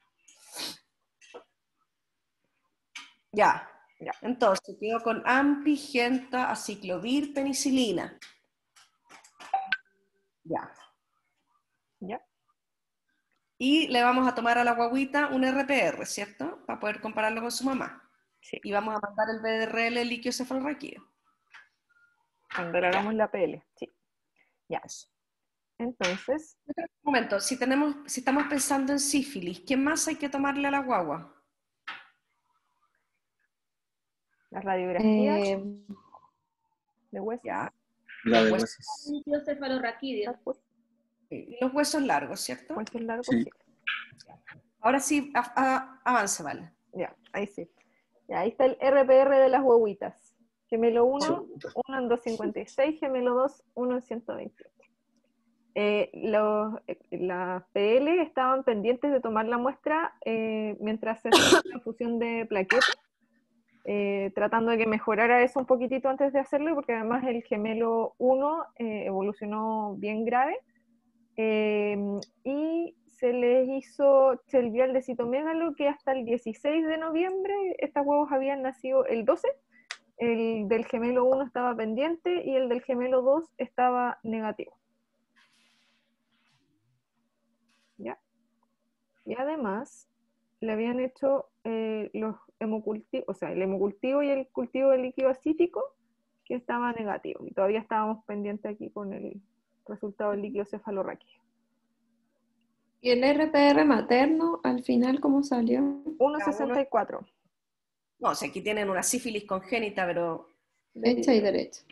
Speaker 1: Ya, ya. Entonces, quedo con AMPI, Genta, aciclovir, penicilina. Ya.
Speaker 2: ¿Ya?
Speaker 1: Y le vamos a tomar a la guaguita un R P R, ¿cierto? Para poder compararlo con su mamá.
Speaker 2: Sí.
Speaker 1: Y vamos a mandar el B D R L líquido cefalorraquídeo.
Speaker 2: Cuando le hagamos la P L, sí. Ya. Entonces,
Speaker 1: Un momento, si, tenemos, si estamos pensando en sífilis, ¿qué más hay que tomarle a la guagua?
Speaker 2: las radiografías
Speaker 5: Eh,
Speaker 2: de hueso.
Speaker 1: Ya.
Speaker 3: La de
Speaker 1: Los
Speaker 3: huesos.
Speaker 4: Líquido cefalorraquídeo.
Speaker 1: Y los huesos largos, ¿cierto?
Speaker 2: Huesos largos,
Speaker 3: Sí.
Speaker 2: sí.
Speaker 1: Ahora sí, a- a- avance, vale.
Speaker 2: Ya, ahí sí. Ya, ahí está el R P R de las huevitas. Gemelo uno,
Speaker 3: Chuta.
Speaker 2: uno en doscientos cincuenta y seis, gemelo dos, uno en ciento veintiocho. Eh, los, eh, las P L estaban pendientes de tomar la muestra eh, mientras se hacía la infusión de plaquetas, eh, tratando de que mejorara eso un poquitito antes de hacerlo, porque además el gemelo uno eh, evolucionó bien grave, eh, y se les hizo chelvial de citomégalo, que hasta el dieciséis de noviembre, estos huevos habían nacido el doce, el del gemelo uno estaba pendiente y el del gemelo dos estaba negativo. ¿Ya? Y además le habían hecho eh, los hemocultivos, o sea, el hemocultivo y el cultivo de líquido acítico, que estaba negativo. Y todavía estábamos pendientes aquí con el resultado del líquido cefalorraquídeo.
Speaker 5: ¿Y el R P R materno, al final, cómo salió?
Speaker 2: uno sesenta y cuatro.
Speaker 1: No, o sea, aquí tienen una sífilis congénita, pero
Speaker 5: Derecha y derecha.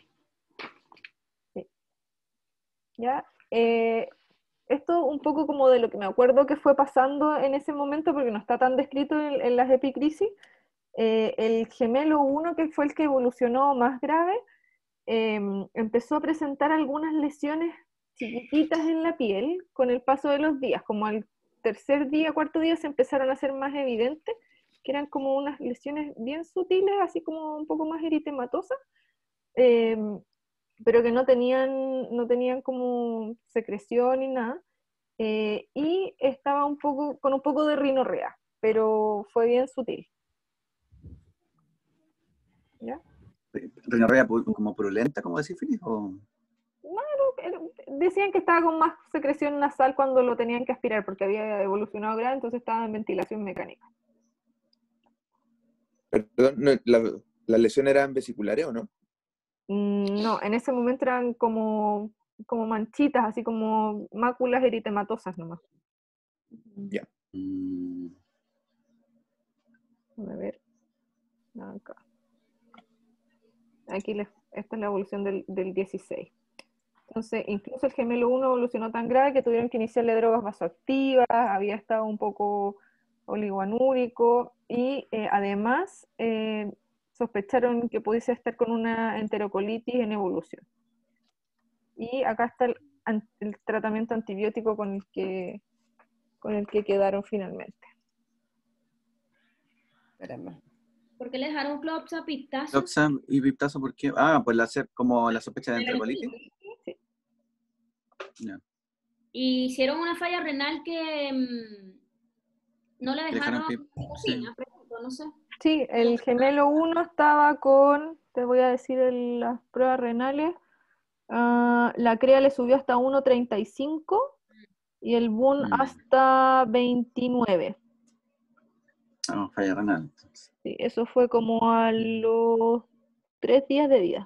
Speaker 2: ¿Ya? Eh, esto un poco como de lo que me acuerdo que fue pasando en ese momento, porque no está tan descrito en, en las epicrisis. Eh, el gemelo uno, que fue el que evolucionó más grave, eh, empezó a presentar algunas lesiones chiquititas en la piel con el paso de los días, como al tercer día, cuarto día se empezaron a hacer más evidentes, que eran como unas lesiones bien sutiles, así como un poco más eritematosas, eh, pero que no tenían, no tenían como secreción ni nada, eh, y estaba un poco, con un poco de rinorrea, pero fue bien sutil. ¿Ya?
Speaker 3: ¿Rinorrea pu- como purulenta, como de sífilis? O...
Speaker 2: Decían que estaba con más secreción nasal cuando lo tenían que aspirar, porque había evolucionado grave, entonces estaba en ventilación mecánica.
Speaker 6: Perdón, no, la, ¿las lesiones eran vesiculares o no?
Speaker 2: Mm, No, en ese momento eran como, como manchitas, así como máculas eritematosas nomás.
Speaker 6: Ya.
Speaker 3: Mm,
Speaker 2: A ver. Acá. Aquí les, esta es la evolución del, del dieciséis. Entonces, incluso el gemelo uno evolucionó tan grave que tuvieron que iniciarle drogas vasoactivas, había estado un poco oligoanúrico y eh, además eh, sospecharon que pudiese estar con una enterocolitis en evolución. Y acá está el, an- el tratamiento antibiótico con el que, con el que quedaron finalmente.
Speaker 1: espérame.
Speaker 4: ¿Por qué le dejaron clopsapictazo?
Speaker 3: Cloxa y Viptazo, ¿por qué? Ah, pues la hacer como la sospecha de enterocolitis.
Speaker 2: Sí.
Speaker 3: Ya.
Speaker 4: Y hicieron una falla renal que mm, no le
Speaker 3: Le dejaron
Speaker 4: dejaron
Speaker 3: pip-
Speaker 4: cocina, pregunto, no sé.
Speaker 2: Sí, el gemelo uno estaba con, te voy a decir el- las pruebas renales, ah, la CREA le subió hasta uno treinta y cinco y el B U N
Speaker 3: Mm.
Speaker 2: hasta veintinueve.
Speaker 3: Ah, falla renal. entonces.
Speaker 2: Sí, eso fue como a los tres días de vida.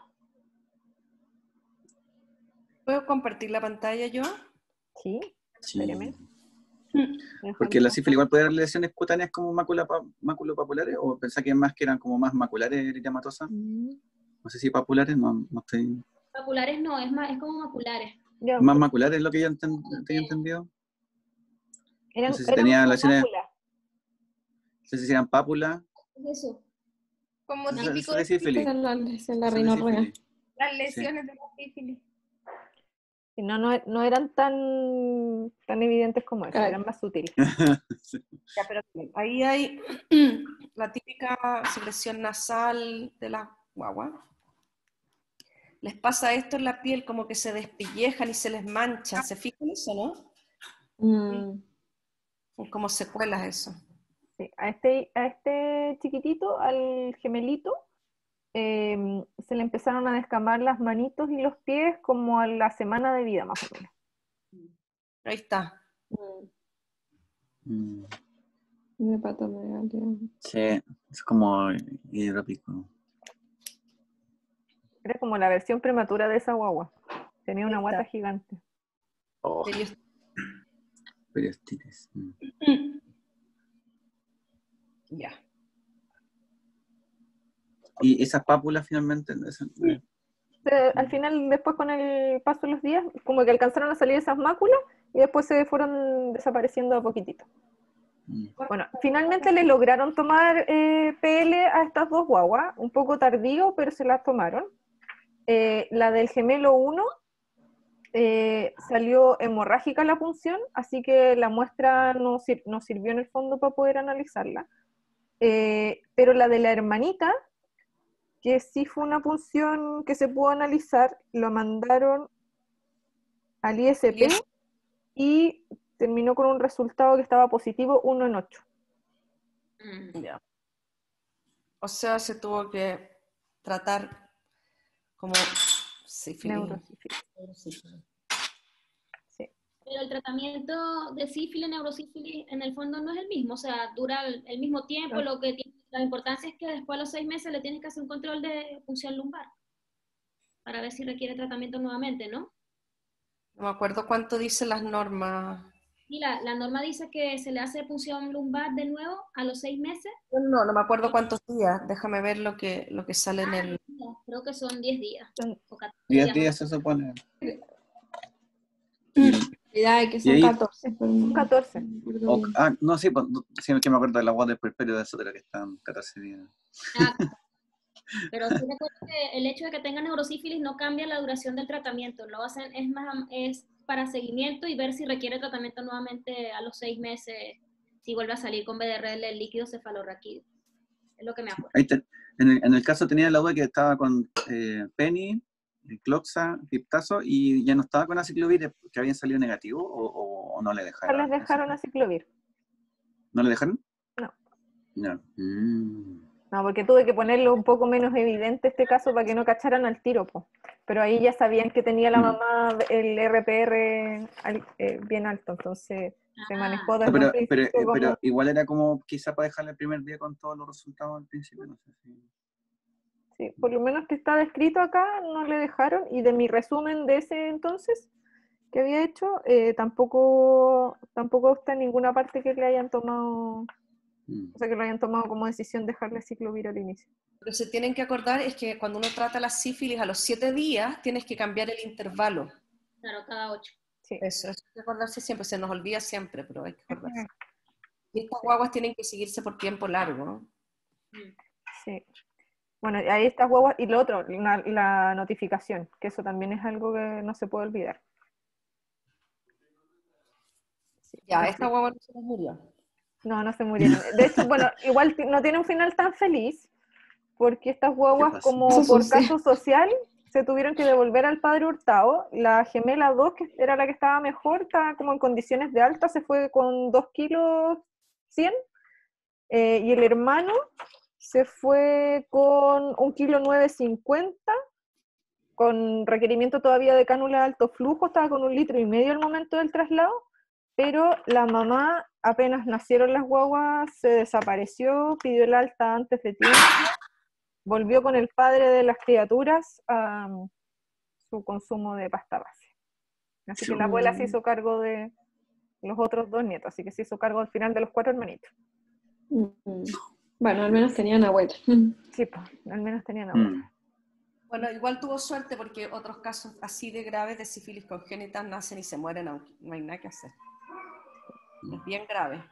Speaker 1: ¿Puedo compartir la pantalla yo?
Speaker 2: Sí,
Speaker 3: Sí.
Speaker 2: espéreme.
Speaker 3: Porque la sífilis igual puede dar lesiones cutáneas como mácula pa- maculopapulares, o pensá que más que eran como más maculares eritematosas.
Speaker 2: Mm,
Speaker 3: No sé si papulares, no, no estoy...
Speaker 4: Papulares no, es más, es como maculares.
Speaker 2: Ya,
Speaker 3: Más maculares es lo que yo enten- tenía entendido.
Speaker 2: eran,
Speaker 3: No sé si
Speaker 2: eran
Speaker 3: tenía
Speaker 2: como
Speaker 3: lesiones,
Speaker 2: máculas.
Speaker 3: no sé si eran pápulas.
Speaker 4: ¿Qué es eso?
Speaker 7: Como
Speaker 3: Eso,
Speaker 7: típico
Speaker 3: eso
Speaker 7: de
Speaker 3: de sífilis.
Speaker 5: Esa es la, esa es la
Speaker 3: Eso de
Speaker 5: rinorrea.
Speaker 3: sífilis.
Speaker 7: las
Speaker 3: Sí.
Speaker 7: lesiones de la sífilis.
Speaker 2: Y no, no, no eran tan, tan evidentes como eso,
Speaker 5: Claro.
Speaker 2: eran más sutiles.
Speaker 3: Sí.
Speaker 1: Ya, pero ahí hay la típica secreción nasal de la guagua. Les pasa esto en la piel, como que se despellejan y se les mancha. ¿Se fijan eso, no?
Speaker 5: Mm,
Speaker 1: Son como secuelas eso.
Speaker 2: Sí, a este, a este chiquitito, al gemelito, eh, se le empezaron a descamar las manitos y los pies como a la semana de vida, más o menos.
Speaker 1: Ahí está.
Speaker 5: mm,
Speaker 3: Mm,
Speaker 5: de patomegalia.
Speaker 3: sí, es como hidrópico.
Speaker 2: Era como la versión prematura de esa guagua. Tenía una
Speaker 1: Ahí
Speaker 2: guata
Speaker 1: está.
Speaker 2: gigante.
Speaker 3: Oh,
Speaker 1: Perios-
Speaker 3: periostitis. Mm.
Speaker 1: Ya.
Speaker 3: Y esas pápulas finalmente, esas- eh,
Speaker 2: Se- al final, después con el paso de los días, como que alcanzaron a salir esas máculas y después se fueron desapareciendo a poquitito.
Speaker 3: mm,
Speaker 2: Bueno, finalmente le lograron tomar eh, P L a estas dos guaguas, un poco tardío, pero se las tomaron. Eh, la del gemelo uno eh, salió hemorrágica la punción, así que la muestra no, sir- no sirvió en el fondo para poder analizarla. Eh, pero la de la hermanita, que sí fue una punción que se pudo analizar, lo mandaron al I S P y terminó con un resultado que estaba positivo uno en ocho.
Speaker 4: Mm.
Speaker 1: Ya. O sea, se tuvo que tratar como sífilis.
Speaker 2: Neurosífilis. Sí.
Speaker 4: Pero el tratamiento de sífilis, neurosífilis, en el fondo no es el mismo, o sea, dura el, el mismo tiempo,
Speaker 2: Ah.
Speaker 4: lo que tiene, la importancia es que después de los seis meses le tienes que hacer un control de función lumbar para ver si requiere tratamiento nuevamente, ¿no?
Speaker 1: No me acuerdo cuánto dicen las normas.
Speaker 4: Y la, la norma dice que se le hace punción lumbar de nuevo a los seis meses.
Speaker 1: No, no me acuerdo cuántos días. Déjame ver lo que, lo que sale en el...
Speaker 4: No, creo que son diez días.
Speaker 2: Son-
Speaker 4: O catorce
Speaker 3: diez
Speaker 4: días,
Speaker 3: días
Speaker 4: ¿no?
Speaker 3: se supone. Y el-
Speaker 5: Cuidado, que son
Speaker 3: ahí-
Speaker 5: catorce. pero no-
Speaker 2: catorce.
Speaker 5: no me acuerdo
Speaker 3: o-
Speaker 5: bien.
Speaker 3: ah, no, sí, pues, no, sí, que me acuerdo de la guardia del puerperio de Sotero que están catorce días.
Speaker 4: Ah, pero sí recuerdo que el hecho de que tenga neurosífilis no cambia la duración del tratamiento, lo hacen es más es para seguimiento y ver si requiere tratamiento nuevamente a los seis meses, si vuelve a salir con B D R L el líquido cefalorraquídeo. Es lo que me acuerdo.
Speaker 3: Ahí te- en, el, en el caso tenía la duda que estaba con eh, Penny, eh, Cloxa, Piptazo, y ya no estaba con aciclovir, que habían salido negativo, o, o- o no le
Speaker 2: No
Speaker 3: dejaron.
Speaker 2: les dejaron a ciclovir.
Speaker 3: ¿No le dejaron?
Speaker 2: No.
Speaker 3: No. Mm.
Speaker 2: No, porque tuve que ponerlo un poco menos evidente este caso para que no cacharan al tiro, po. Pero ahí ya sabían que tenía la
Speaker 3: Mm.
Speaker 2: mamá el R P R al- eh, bien alto, entonces se
Speaker 4: Ah,
Speaker 2: manejó
Speaker 3: Ah,
Speaker 2: desde
Speaker 3: pero,
Speaker 2: un
Speaker 3: pero,
Speaker 2: principio
Speaker 3: eh,
Speaker 2: como-
Speaker 3: pero igual era como quizá para dejarle el primer día con todos los resultados al principio, no sé si...
Speaker 2: sí, por lo menos que está descrito acá, no le dejaron, y de mi resumen de ese entonces que había hecho, eh, tampoco, tampoco está en ninguna parte que le hayan tomado,
Speaker 3: Mm.
Speaker 2: o sea, que lo hayan tomado como decisión dejarle ciclovir al inicio.
Speaker 1: Pero se tienen que acordar es que cuando uno trata la sífilis a los siete días, tienes que cambiar el intervalo.
Speaker 4: claro, cada ocho.
Speaker 2: Sí.
Speaker 1: Eso, eso hay que acordarse siempre, se nos olvida siempre, pero hay que acordarse.
Speaker 2: Ujú.
Speaker 1: Y estas guaguas tienen que seguirse por tiempo largo, ¿no?
Speaker 2: Sí. Bueno, y ahí estas guaguas, y lo otro, la, la notificación, que eso también es algo que no se puede olvidar. Sí,
Speaker 1: Ya,
Speaker 2: no,
Speaker 1: esta
Speaker 2: sí.
Speaker 1: guagua no se nos murió.
Speaker 2: No, no se murieron. De hecho, bueno, igual ti- no tiene un final tan feliz, porque estas guaguas,
Speaker 3: pasó?
Speaker 2: como
Speaker 5: Caso
Speaker 2: por
Speaker 5: social.
Speaker 2: caso social, se tuvieron que devolver al padre Hurtado. La gemela dos, que era la que estaba mejor, estaba como en condiciones de alta, se fue con dos kilos cien, eh, y el hermano se fue con un kilo nueve cincuenta, con requerimiento todavía de cánula de alto flujo, estaba con un litro y medio al momento del traslado, pero la mamá, apenas nacieron las guaguas, se desapareció, pidió el alta antes de tiempo, volvió con el padre de las criaturas a um, su consumo de pasta base. Así que la abuela se hizo cargo de los otros dos nietos, así que se hizo cargo al final de los cuatro hermanitos.
Speaker 5: Mm. Bueno, al menos tenían abuela.
Speaker 2: Sí, pues, al menos tenían abuela.
Speaker 3: Mm.
Speaker 1: Bueno, igual tuvo suerte porque otros casos así de graves de sífilis congénita nacen y se mueren, aunque no hay nada que hacer. Es bien grave.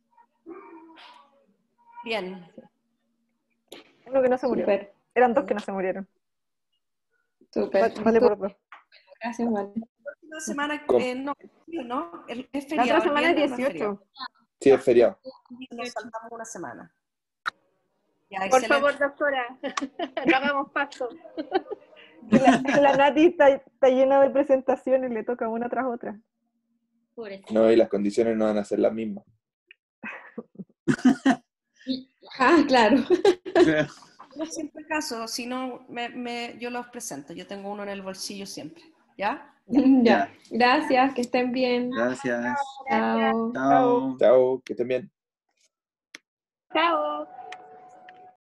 Speaker 1: Bien.
Speaker 2: Uno que no se murió.
Speaker 5: Súper,
Speaker 2: Eran dos que no se murieron.
Speaker 5: súper.
Speaker 2: Va- Vale por dos.
Speaker 5: Gracias, Vale.
Speaker 1: La semana,
Speaker 6: ¿Cómo?
Speaker 1: eh, no, no, es es
Speaker 2: La
Speaker 1: feriado.
Speaker 2: otra semana
Speaker 1: el
Speaker 2: es
Speaker 1: viernes no feriado.
Speaker 2: dieciocho.
Speaker 6: Sí, es feriado.
Speaker 1: Nos saltamos una semana. Ya,
Speaker 8: Por
Speaker 1: excelente.
Speaker 8: favor, doctora, no hagamos paso.
Speaker 2: La, la Nati está, está llena de presentaciones, le toca una tras otra.
Speaker 4: Pobrecito.
Speaker 6: No, y las condiciones no van a ser las mismas.
Speaker 5: Ah, claro.
Speaker 1: Yo siempre caso, si no, me, me, yo los presento. Yo tengo uno en el bolsillo siempre. ¿Ya?
Speaker 5: Ya. Gracias, que estén bien.
Speaker 3: Gracias.
Speaker 5: Chao.
Speaker 3: Chao.
Speaker 6: Chao, que estén bien.
Speaker 8: Chao.